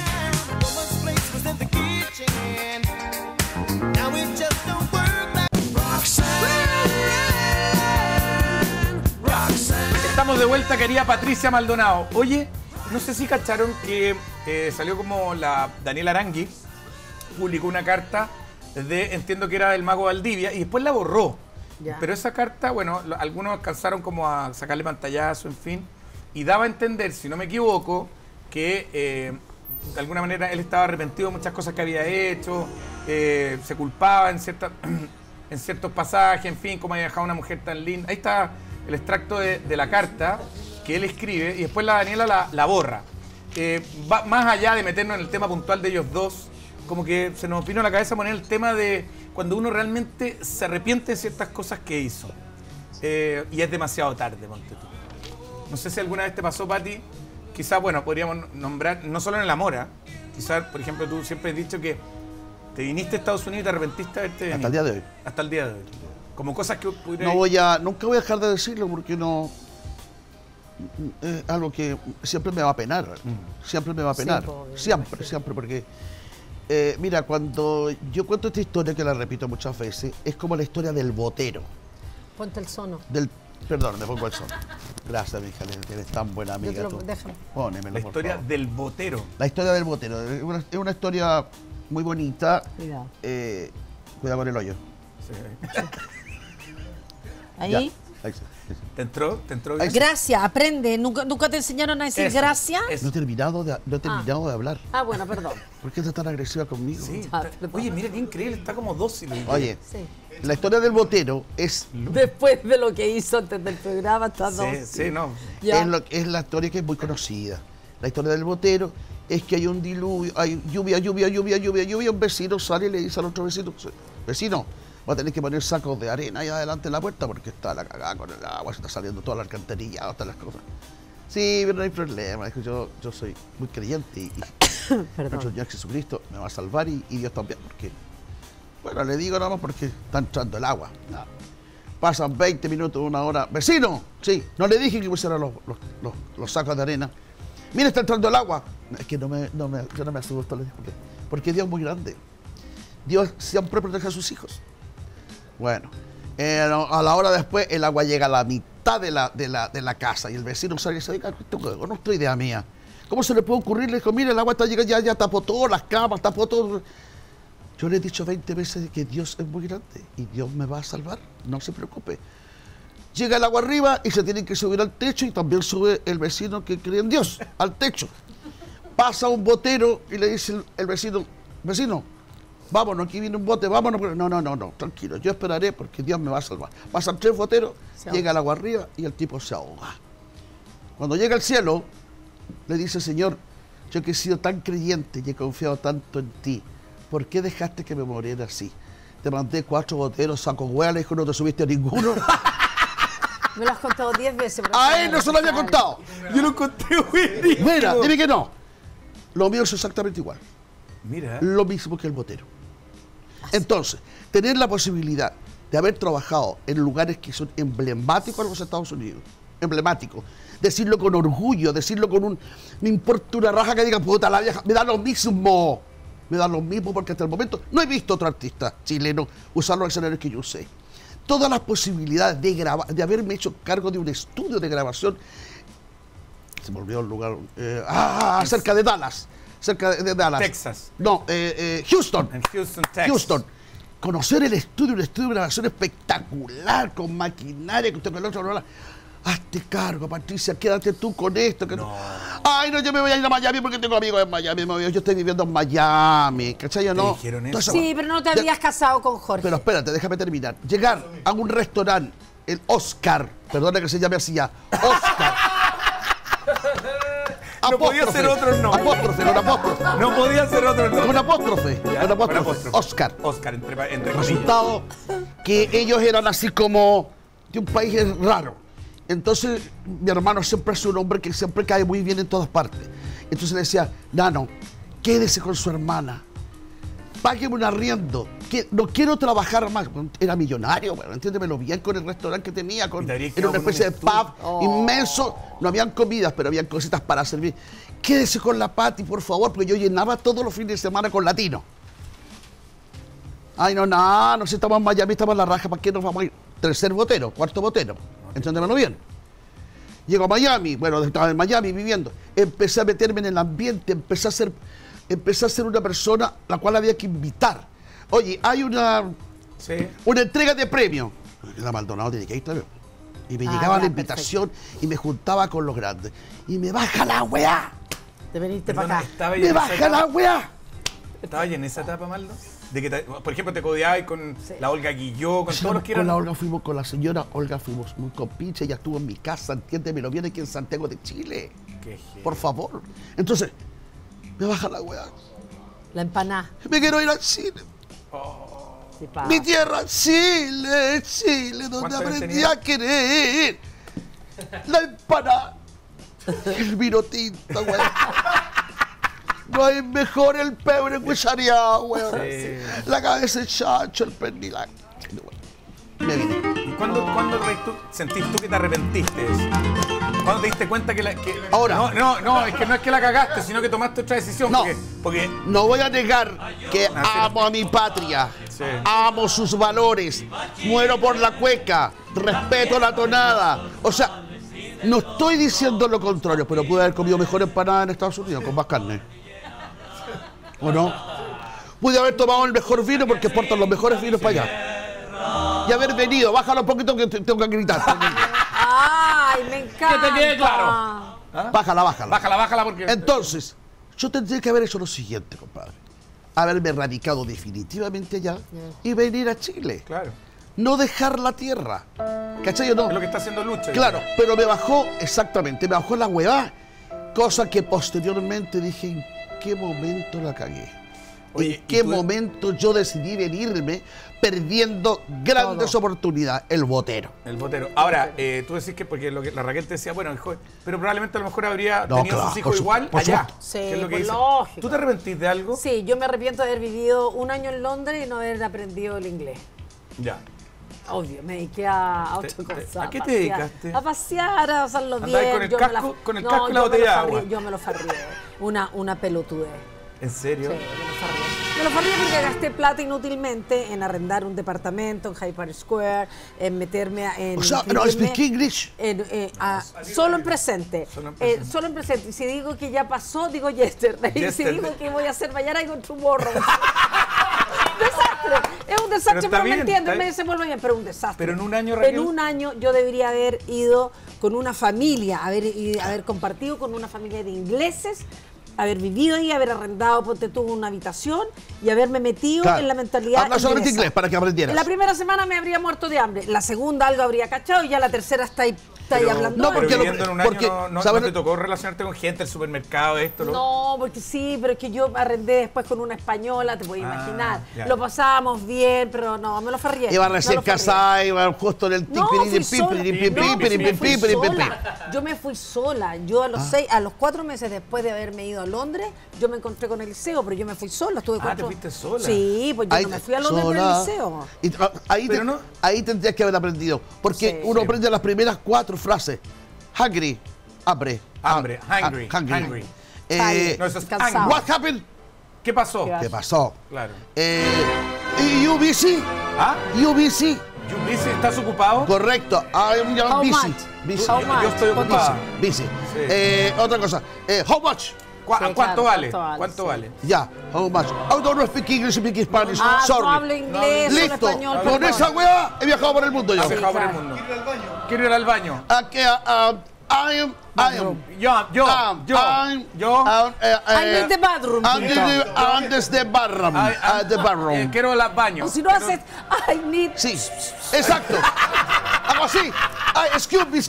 Estamos de vuelta, querida Patricia Maldonado. Oye, no sé si cacharon que salió como la Daniela Arangui, publicó una carta entiendo que era del Mago Valdivia, y después la borró. Ya. Pero esa carta, bueno, algunos alcanzaron como a sacarle pantallazo, en fin, y daba a entender, si no me equivoco, que de alguna manera él estaba arrepentido de muchas cosas que había hecho, se culpaba en ciertos pasajes, en fin, cómo había dejado a una mujer tan linda. Ahí está el extracto de la carta que él escribe, y después la Daniela la borra. Más allá de meternos en el tema puntual de ellos dos, como que se nos vino a la cabeza poner el tema de cuando uno realmente se arrepiente de ciertas cosas que hizo. Y es demasiado tarde, ponte tú. No sé si alguna vez te pasó, Pati. Quizás, bueno, podríamos nombrar, no solo en el amor, quizás, por ejemplo, tú siempre has dicho que te viniste a Estados Unidos y te arrepentiste de haberte venido. Hasta el día de hoy. Hasta el día de hoy. Como cosas que pudiera... Nunca voy a dejar de decirlo porque es algo que siempre me va a penar. Siempre me va a penar. Siempre, porque... mira, cuando yo cuento esta historia, que la repito muchas veces, es como la historia del botero. Ponte el sono. Perdón, me pongo el sono. Gracias, mi hija, eres tan buena amiga tú. Déjame. Pónemelo, La historia del botero. La historia del botero. Es una historia muy bonita. Cuidado. Cuidado con el hoyo. Sí. Ahí. Ya, ahí sí. ¿Te entró? Gracias, aprende. ¿Nunca te enseñaron a decir Eso, gracias? No he terminado de hablar. Ah, bueno, perdón. ¿Por qué estás tan agresiva conmigo? Sí. Perdón. Oye, mira qué increíble, está como dócil. Oye, Sí. la historia del botero es Después de lo que hizo antes del programa, está dos. Sí, no. Ya. es la historia que es muy conocida. La historia del botero es que hay un diluvio, hay lluvia, un vecino sale y le dice al otro vecino, va a tener que poner sacos de arena ahí adelante de la puerta porque está la cagada con el agua, se está saliendo toda la alcantarilla, todas las cosas. Sí, pero no hay problema, es que yo soy muy creyente y nuestro Señor Jesucristo me va a salvar y Dios también, porque, bueno, le digo nada más porque está entrando el agua. Pasan 20 minutos, una hora. ¡Vecino! Sí, no le dije que pusiera los sacos de arena. Mira, está entrando el agua. Es que yo no me asusto, le dije, porque Dios es muy grande. Dios siempre protege a sus hijos. Bueno, a la hora después el agua llega a la mitad de la casa y el vecino sale y dice, no estoy idea mía. ¿Cómo se le puede ocurrir? Le dijo, mire, el agua está llegando, ya tapó todo, las camas, tapó todo. Yo le he dicho 20 veces que Dios es muy grande y Dios me va a salvar, no se preocupe. Llega el agua arriba y se tienen que subir al techo y también sube el vecino que cree en Dios, al techo. Pasa un botero y le dice el vecino, vámonos, aquí viene un bote, vámonos. No, tranquilo, yo esperaré porque Dios me va a salvar. Pasan 3 boteros, llega el agua arriba y el tipo se ahoga. Cuando llega al cielo, le dice, Señor, yo que he sido tan creyente y he confiado tanto en ti, ¿por qué dejaste que me muriera así? Te mandé 4 boteros, saco hueá, le dijo, no te subiste a ninguno. Me lo has contado 10 veces. A él no se lo había contado. Yo lo conté, güey. Mira, dime que no. Lo mío es exactamente igual. Mira. Lo mismo que el botero. Entonces, tener la posibilidad de haber trabajado en lugares que son emblemáticos en los Estados Unidos, emblemáticos, decirlo con orgullo, decirlo con un... Me importa una raja que diga, puta la vieja, me da lo mismo porque hasta el momento no he visto otro artista chileno usar los escenarios que yo usé. todas las posibilidades de grabar, de haberme hecho cargo de un estudio de grabación. Se me olvidó el lugar. Cerca de Dallas. Cerca de Dallas. Texas. No, Houston. En Houston, Texas. Houston. Conocer el estudio, un estudio de grabación espectacular, con maquinaria, con el otro. Hazte cargo, Patricia, quédate tú con esto. Que no. Ay, no, yo me voy a ir a Miami porque tengo amigos en Miami. Yo estoy viviendo en Miami. ¿Cachai? ¿No? ¿Te dijeron eso? Sí, pero no te habías casado con Jorge. Pero espérate, déjame terminar. Llegar a un restaurante, el Oscar, perdona que se llame así ya, Oscar. No podía ser otro nombre. Apóstrofe, con apóstrofe. No podía ser otro nombre. Con apóstrofe. Ya, Con apóstrofe. con apóstrofe. Oscar. Oscar, entre comillas. Resultado que ellos eran así como de un país raro. Entonces, mi hermano siempre es un hombre que siempre cae muy bien en todas partes. Entonces le decía, Nano, quédese con su hermana. Págueme un arriendo. Que no quiero trabajar más. Era millonario, bueno, entiéndemelo bien con el restaurante que tenía. Era una especie de pub inmenso. No habían comidas, pero habían cositas para servir. Quédese con la Pati, por favor, porque yo llenaba todos los fines de semana con latino. Ay, no sé, estamos en Miami, estamos en la raja, ¿para qué nos vamos a ir? Tercer botero, cuarto botero. Entiéndemelo bien. Llego a Miami, bueno, estaba en Miami viviendo. Empecé a meterme en el ambiente, empecé a ser una persona la cual había que invitar. Oye, hay una entrega de premio. La Maldonado tiene que ir también. Y me llegaba la invitación y me juntaba con los grandes. Y me baja la weá. De venirte para acá. Me baja la weá. ¿Estabas en esa etapa, Maldo? De que, por ejemplo, te codeabas con la Olga Guilló, con todos los que eran. Con la Olga fuimos, con la señora Olga fuimos muy compinche, ella estuvo en mi casa, entiéndeme, lo viene aquí en Santiago de Chile. Por favor. Entonces, me baja la weá. La empanada. Me quiero ir al Chile. Sí, mi tierra, Chile, donde aprendí a querer. La empanada. El vino tinto, weá. No hay mejor el pebre cuchareado, weón. Sí. La cabeza de chancho, el pernil. Me vine. ¿Y cuándo sentiste tú que te arrepentiste de eso? ¿Cuándo te diste cuenta que Ahora. No, es que no es que la cagaste, sino que tomaste otra decisión. No, porque no voy a negar que amo a mi patria. Sí. Amo sus valores. Muero por la cueca. Respeto la tonada. O sea, no estoy diciendo lo contrario, pero pude haber comido mejor empanada en Estados Unidos, con más carne. ¿O no? Pude haber tomado el mejor vino porque exportan los mejores vinos para allá. Y haber venido, bájalo un poquito que tengo que gritar. ¡Ay, me encanta! Que te quede claro. ¿Ah? Bájala porque... Entonces, yo tendría que haber hecho lo siguiente, compadre. Haberme radicado definitivamente allá y venir a Chile. Claro. No dejar la tierra. ¿Cachai o no? Es lo que está haciendo Lucho. Claro, pero me bajó, exactamente, me bajó la huevada. Cosa que posteriormente dije, ¿en qué momento la cagué? Oye, ¿en qué momento yo decidí venirme perdiendo grandes oportunidades? El botero. El botero. Ahora, tú decís que, porque lo que la Raquel te decía, bueno, pero probablemente a lo mejor habría tenido sus hijos igual allá. Sí, ¿Qué es lo que dice? lógico. ¿Tú te arrepentís de algo? Sí, yo me arrepiento de haber vivido un año en Londres y no haber aprendido el inglés. Ya. Obvio, me dediqué a otra cosa. ¿A qué te dedicaste? A pasear, a pasarlo bien. Con el casco, con el casco y la botella de agua. Yo me lo farrié. Una pelotudez. ¿En serio? Sí, me lo farrié porque gasté plata inútilmente en arrendar un departamento en Hyde Park Square, en meterme en... O sea, no speak English. Solo en presente. Solo en presente. Y si digo que ya pasó, digo yesterday. Y si digo que voy a hacer mañana, digo tomorrow. Desastre. Es un desastre, pero me entiendes. Se vuelve bien, pero un desastre. Pero en un año, Raquel. En un año yo debería haber ido con una familia, haber compartido con una familia de ingleses, haber vivido ahí, haber arrendado, ponte tú, una habitación y haberme metido en la mentalidad. Habla solamente inglés para que aprendieras. En la primera semana me habría muerto de hambre, la segunda algo habría cachado y ya la tercera está ahí hablando. No, porque viviendo en un año no te tocó relacionarte con gente, el supermercado, esto, ¿no? No, porque sí, pero es que yo arrendé después con una española, te puedes imaginar. Ya. Lo pasábamos bien, pero no, me lo farrié. Iba recién casada, iba justo en el Yo me fui sola. Yo a los 4 meses después de haberme ido a Londres, yo me encontré con Eliseo, pero yo me fui sola. Estuve 4... ¿te fuiste sola? Sí, pues yo no me fui a Londres con Eliseo. Ahí tendrías que haber aprendido, porque uno aprende las primeras 4 frases. Hungry, hambre. Hungry. No, eso es cansado. What happened? ¿Qué pasó? ¿Qué pasó? Claro. You busy? ¿Ah? You busy? You busy? ¿Estás ocupado? Correcto. I am How busy. much? Busy. How Yo much? estoy ocupado. Busy. Sí. Otra cosa. How much? Sí, ¿Cuánto claro, vale? ¿cuánto vale? ¿Cuánto Sí. vale? Ya, how much? I don't speak English, speak Spanish. Ah, Sorry. no hablo inglés, solo Listo. español. Con perdón. esa weá he viajado por el mundo yo. Has viajado por el claro. mundo. Quiero ir al baño. I am. Yo. I'm I'm in the bathroom. Antes de barram. The barroom. Quiero al O baño. si no haces, I need... Sí, exacto. Hago así. Ay, excuse me.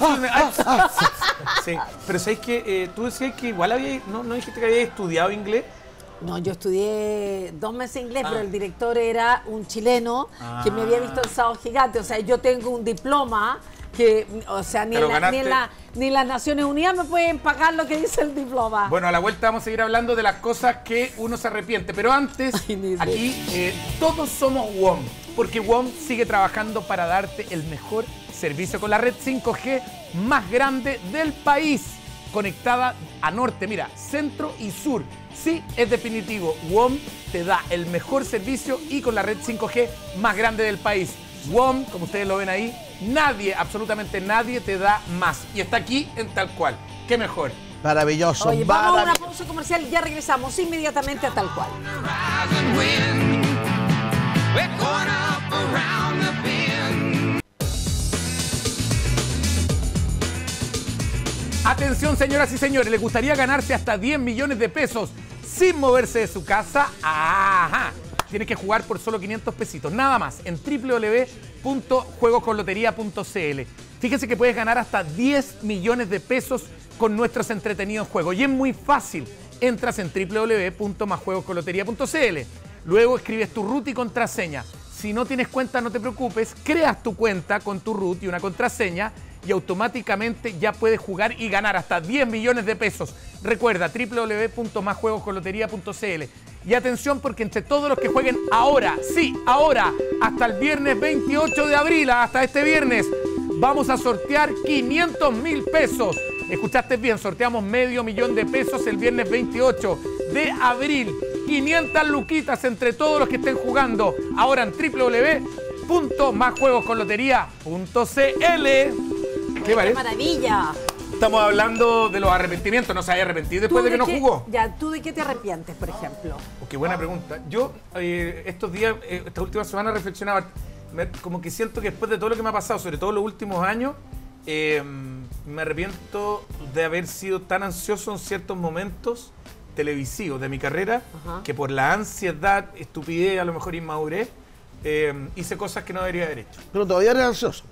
Sí, pero ¿sabes que tú decías que igual no dijiste que habías estudiado inglés? No, yo estudié 2 meses inglés, pero el director era un chileno que me había visto en Sábado Gigante. O sea, yo tengo un diploma que, o sea, ni en las Naciones Unidas me pueden pagar lo que dice el diploma. Bueno, a la vuelta vamos a seguir hablando de las cosas que uno se arrepiente. Pero antes, Ay, ni idea. aquí todos somos WOM, porque WOM sigue trabajando para darte el mejor servicio con la red 5G más grande del país, conectada a norte, mira, centro y sur. Sí, es definitivo, WOM te da el mejor servicio y con la red 5G más grande del país. WOM, como ustedes lo ven ahí, nadie, absolutamente nadie te da más. Y está aquí en Tal Cual. ¿Qué mejor? Maravilloso. Oye, vamos a una pausa comercial y ya regresamos inmediatamente a Tal Cual. Atención, señoras y señores, ¿les gustaría ganarse hasta 10 millones de pesos sin moverse de su casa? ¡Ajá! Tienes que jugar por solo 500 pesitos, nada más, en www.juegosconloteria.cl. Fíjense que puedes ganar hasta 10 millones de pesos con nuestros entretenidos juegos. Y es muy fácil. Entras en www.masjuegosconloteria.cl. Luego escribes tu root y contraseña. Si no tienes cuenta, no te preocupes. Creas tu cuenta con tu root y una contraseña y automáticamente ya puedes jugar y ganar hasta 10 millones de pesos. Recuerda, www.masjuegosconloteria.cl. Y atención, porque entre todos los que jueguen ahora, sí, ahora, hasta el viernes 28 de abril, hasta este viernes, vamos a sortear 500.000 pesos. Escuchaste bien, sorteamos $500.000 de pesos el viernes 28 de abril. 500 luquitas entre todos los que estén jugando ahora en www.masjuegosconloteria.cl. ¡Qué maravilla! Estamos hablando de los arrepentimientos. ¿No se había arrepentido después de que no jugó? Ya, ¿tú de qué te arrepientes, por ejemplo? Oh, qué buena pregunta. Yo estos días, esta última semana reflexionaba, como que siento que después de todo lo que me ha pasado, sobre todo los últimos años, me arrepiento de haber sido tan ansioso en ciertos momentos televisivos de mi carrera, que por la ansiedad, estupidez, a lo mejor inmadurez, hice cosas que no debería haber hecho. Pero todavía eres ansioso.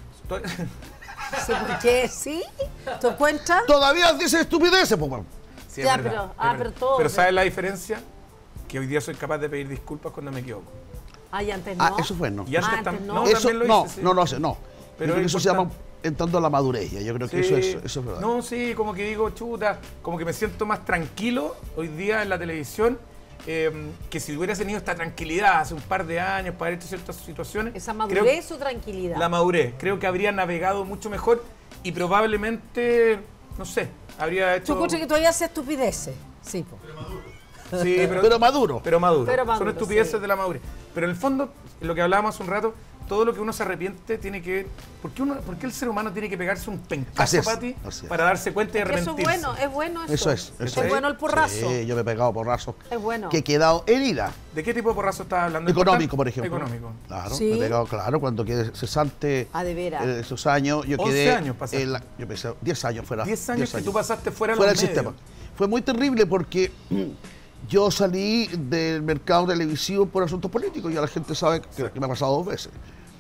Sí, porque sí, ¿tú cuentas? Todavía dices estupideces, pues. Sí, Ya, es verdad, pero- es pero verdad. todo, Pero pero- ¿sabes la diferencia? Que hoy día soy capaz de pedir disculpas cuando me equivoco. Ay, antes no. Ah, eso fue no. Y antes, Antes no. no, Eso también lo no, hice, sí. no lo hace, no. Pero Yo creo que es eso se llama importante. entrando a la madurez. Yo creo que Sí. eso es verdad. No, sí, como que digo, chuta, como que me siento más tranquilo hoy día en la televisión, que si hubiera tenido esta tranquilidad hace un par de años para haber hecho ciertas situaciones. ¿Esa creo- madurez o tranquilidad? La madurez. Creo que habría navegado mucho mejor y probablemente, no sé, habría hecho... ¿Tú encuentras que todavía haces estupideces? Sí, po. Sí, Pero maduro. Pero maduro. Pero maduro, Son estupideces sí. de la madurez. Pero en el fondo, lo que hablábamos hace un rato, todo lo que uno se arrepiente tiene que ver... ¿Por qué el ser humano tiene que pegarse un Así pencazo, es, Pati, así es. para darse cuenta y Eso es arrepentirse? bueno eso. Eso es. Es bueno el porrazo. Sí, yo me he pegado porrazo. Es bueno. Que he quedado herida. ¿De qué tipo de porrazo estás hablando? Económico, por ejemplo. Económico. Claro, Sí. me he pegado, claro, cuando quedé cesante. Ah, de veras. Esos años, yo 11 quedé. años pasaste. Yo pensé, 10 años fuera. 10 años que tú pasaste fuera de del los sistema. medios. Fue muy terrible porque yo salí del mercado televisivo por asuntos políticos. Ya la gente sabe que me ha pasado 2 veces.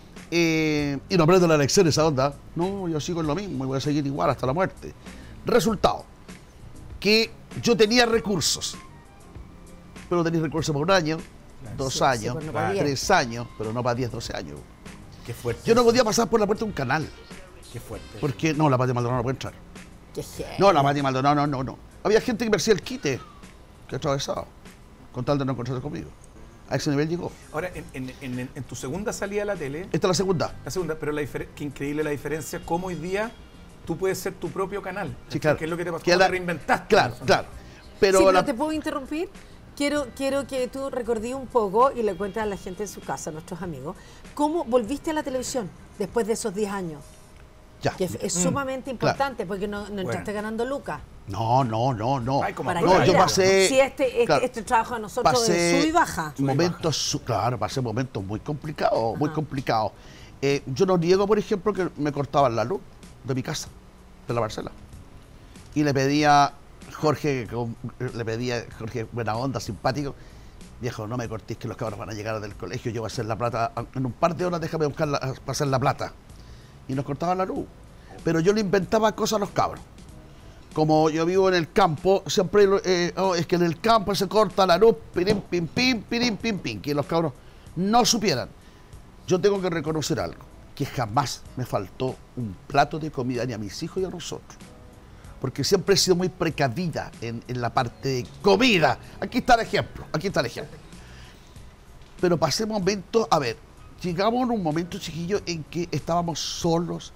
Y no aprendo la lección esa onda. No, yo sigo en lo mismo y voy a seguir igual hasta la muerte. Resultado, que yo tenía recursos. Pero tenía recursos para 1 año, 2 años, pues no para 10. 3 años, pero no para 10, 12 años. Qué fuerte. Yo no podía pasar por la puerta de un canal. Qué fuerte. Porque no, la Pati Maldonado no puede entrar. Qué heavy. No, la Pati Maldonado no. Había gente que me hacía el quite, que atravesaba, con tal de no encontrarse conmigo. A ese nivel llegó. Ahora, en tu segunda salida a la tele, Esta es la segunda. pero qué increíble la diferencia, cómo hoy día tú puedes ser tu propio canal. Sí, claro. ¿Qué es lo que te pasó? Que ¿Cómo la- te reinventaste? Claro, claro. Pero Sí, la- pero te puedo interrumpir. quiero que tú recordí un poco y le cuentes a la gente en su casa, a nuestros amigos, cómo volviste a la televisión después de esos 10 años. Ya. Que es sumamente importante porque no entraste ganando lucas. No. Ay, como Para No, que yo veas. pasé... Si este claro, trabajo de nosotros de sub y baja. Claro, pasé momentos muy complicados, muy complicados. Yo no niego, por ejemplo, que me cortaban la luz de mi casa, de la parcela. Y le pedía Jorge, buena onda, simpático, viejo, no me cortéis que los cabros van a llegar del colegio, yo voy a hacer la plata, en un par de horas déjame buscar para hacer la plata. Y nos cortaban la luz. Pero yo le inventaba cosas a los cabros. Como yo vivo en el campo, siempre es que en el campo se corta la luz, pirim, pim, pim, pirim, pim, pim, que los cabros no supieran. Yo tengo que reconocer algo, que jamás me faltó un plato de comida ni a mis hijos ni a nosotros. Porque siempre he sido muy precavida en la parte de comida. Aquí está el ejemplo. Pero pasé momentos, a ver, llegamos en un momento, chiquillo, en que estábamos solos.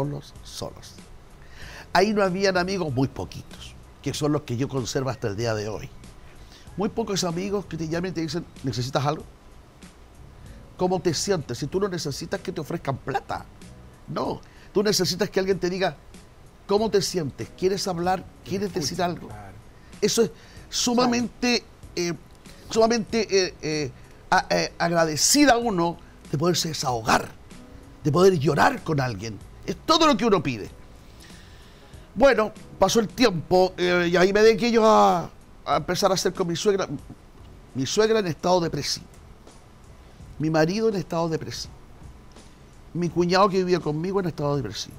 Ahí no habían amigos, muy poquitos, que son los que yo conservo hasta el día de hoy. Muy pocos amigos que te llamen y te dicen, ¿necesitas algo? ¿Cómo te sientes? Si tú no necesitas que te ofrezcan plata. No, tú necesitas que alguien te diga, ¿cómo te sientes? ¿Quieres hablar? ¿Quieres decir algo? Eso es sumamente, agradecida a uno de poderse desahogar, de poder llorar con alguien. Es todo lo que uno pide. Bueno, pasó el tiempo y ahí me dediqué yo a empezar a hacer con mi suegra. Mi suegra en estado depresivo. Mi marido en estado depresivo. Mi cuñado que vivía conmigo en estado depresivo.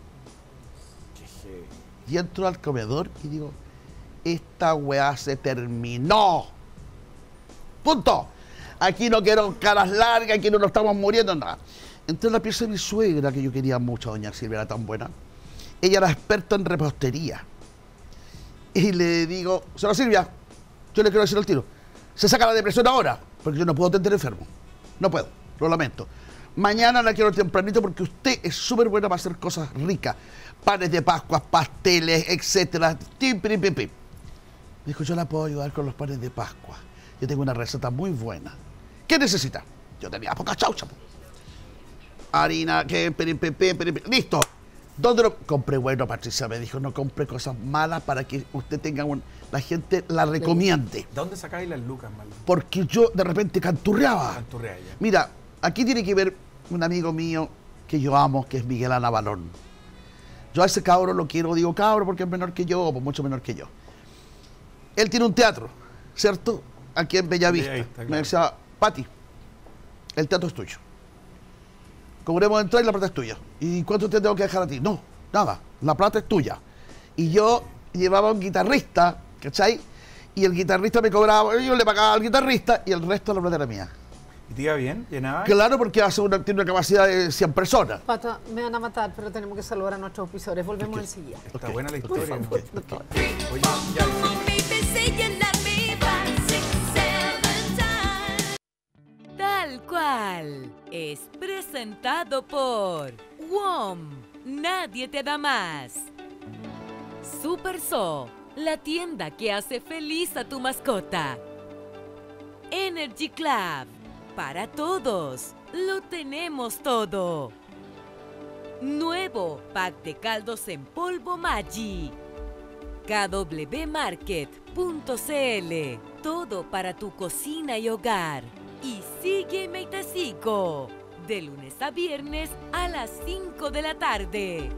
Y entro al comedor y digo, esta weá se terminó. Punto. Aquí no quiero caras largas, aquí no nos estamos muriendo, nada. Entré en la pieza de mi suegra, que yo quería mucho, doña Silvia, era tan buena. Ella era experta en repostería. Y le digo, señora Silvia, yo le quiero decir al tiro, se saca la depresión ahora, porque yo no puedo atender enfermo. No puedo, lo lamento. Mañana la quiero tempranito porque usted es súper buena para hacer cosas ricas. Panes de Pascua, pasteles, etcétera. Me dijo, yo la puedo ayudar con los panes de Pascua. Yo tengo una receta muy buena. ¿Qué necesita? Yo tenía poca chaucha. Harina, listo. ¿Dónde lo compré? Bueno, Patricia me dijo, no compre cosas malas para que usted tenga la gente la recomiende. ¿Dónde sacáis las lucas, Maldo? Porque yo de repente canturreaba. Canturrea ya. Mira, aquí tiene que ver un amigo mío que yo amo, que es Miguel Anabalón. Yo a ese cabro lo quiero, digo cabro porque es menor que yo, pues mucho menor que yo. Él tiene un teatro, ¿cierto? Aquí en Bellavista. Claro. Me decía, Pati, el teatro es tuyo. Cobremos entrar y la plata es tuya. ¿Y cuánto te tengo que dejar a ti? No, nada, la plata es tuya. Y yo llevaba un guitarrista, ¿cachai? Y el guitarrista me cobraba, yo le pagaba al guitarrista y el resto de la plata era mía. ¿Y te iba bien? ¿Llenaba? Claro, porque tiene una capacidad de 100 personas. Pato, me van a matar, pero tenemos que saludar a nuestros auspiciadores. Volvemos enseguida. Está buena la historia. Por favor, Oye, ya. Tal cual. Es presentado por WOM. Nadie te da más. Super Zoo, la tienda que hace feliz a tu mascota. Energy Club. Para todos. Lo tenemos todo. Nuevo pack de caldos en polvo Maggi. kwmarket.cl. Todo para tu cocina y hogar. Y sígueme y te sigo. De lunes a viernes a las 5 de la tarde.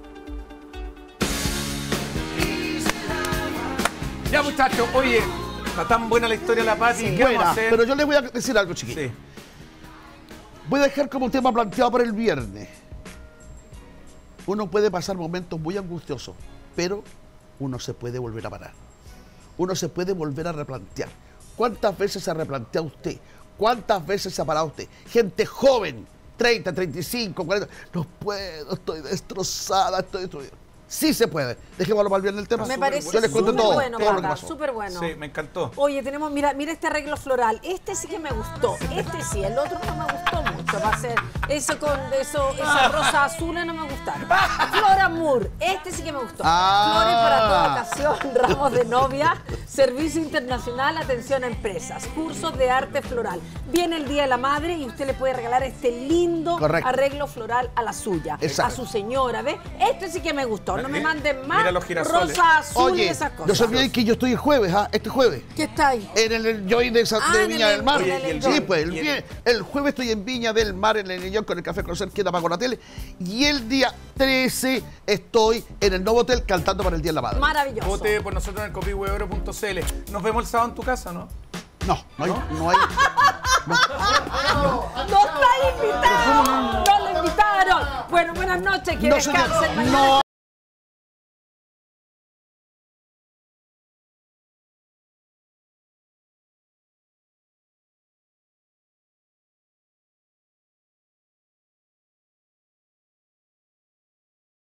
Ya, muchachos, oye, está tan buena la historia de la Pati. Sí. ¿Qué vamos a Buena, hacer? pero yo les voy a decir algo, chiquillos. Sí. Voy a dejar como tema planteado para el viernes. Uno puede pasar momentos muy angustiosos, pero uno se puede volver a parar. Uno se puede volver a replantear. ¿Cuántas veces se ha replanteado usted? ¿Cuántas veces se ha parado usted? Gente joven, 30, 35, 40. No puedo, estoy destrozada, estoy destruida. Sí se puede. Dejémoslo para el viernes el tema. Me parece Yo les cuento súper todo, bueno, todo lo que Pata, pasó. súper bueno. Sí, me encantó. Oye, tenemos, mira este arreglo floral. Este sí que me gustó. Este sí, el otro no me gustó mucho. mucho. Va a ser esa rosa azul no me gustaron. Flor Amour, este sí que me gustó. Flores para toda ocasión, ramos de novia, servicio internacional, atención a empresas, cursos de arte floral. Viene el Día de la Madre y usted le puede regalar este lindo arreglo floral a la suya, a su señora, ¿ves? Este sí que me gustó. No me manden más rosa azul y esas cosas. No se olviden que yo estoy el jueves, este jueves. ¿Qué está ahí? En el Joy de Viña del Mar. Sí, pues el jueves estoy en Viña del Mar, en el New con el Café Conocer, que pago la tele. Y el día 13 estoy en el nuevo hotel cantando para el Día de la Madre. Maravilloso. Vote por nosotros en el copihueoro.cl. Nos vemos el sábado en tu casa, ¿no? No hay. ¡No la invitaron! ¡No la invitaron! Bueno, buenas noches, que descansen mañana.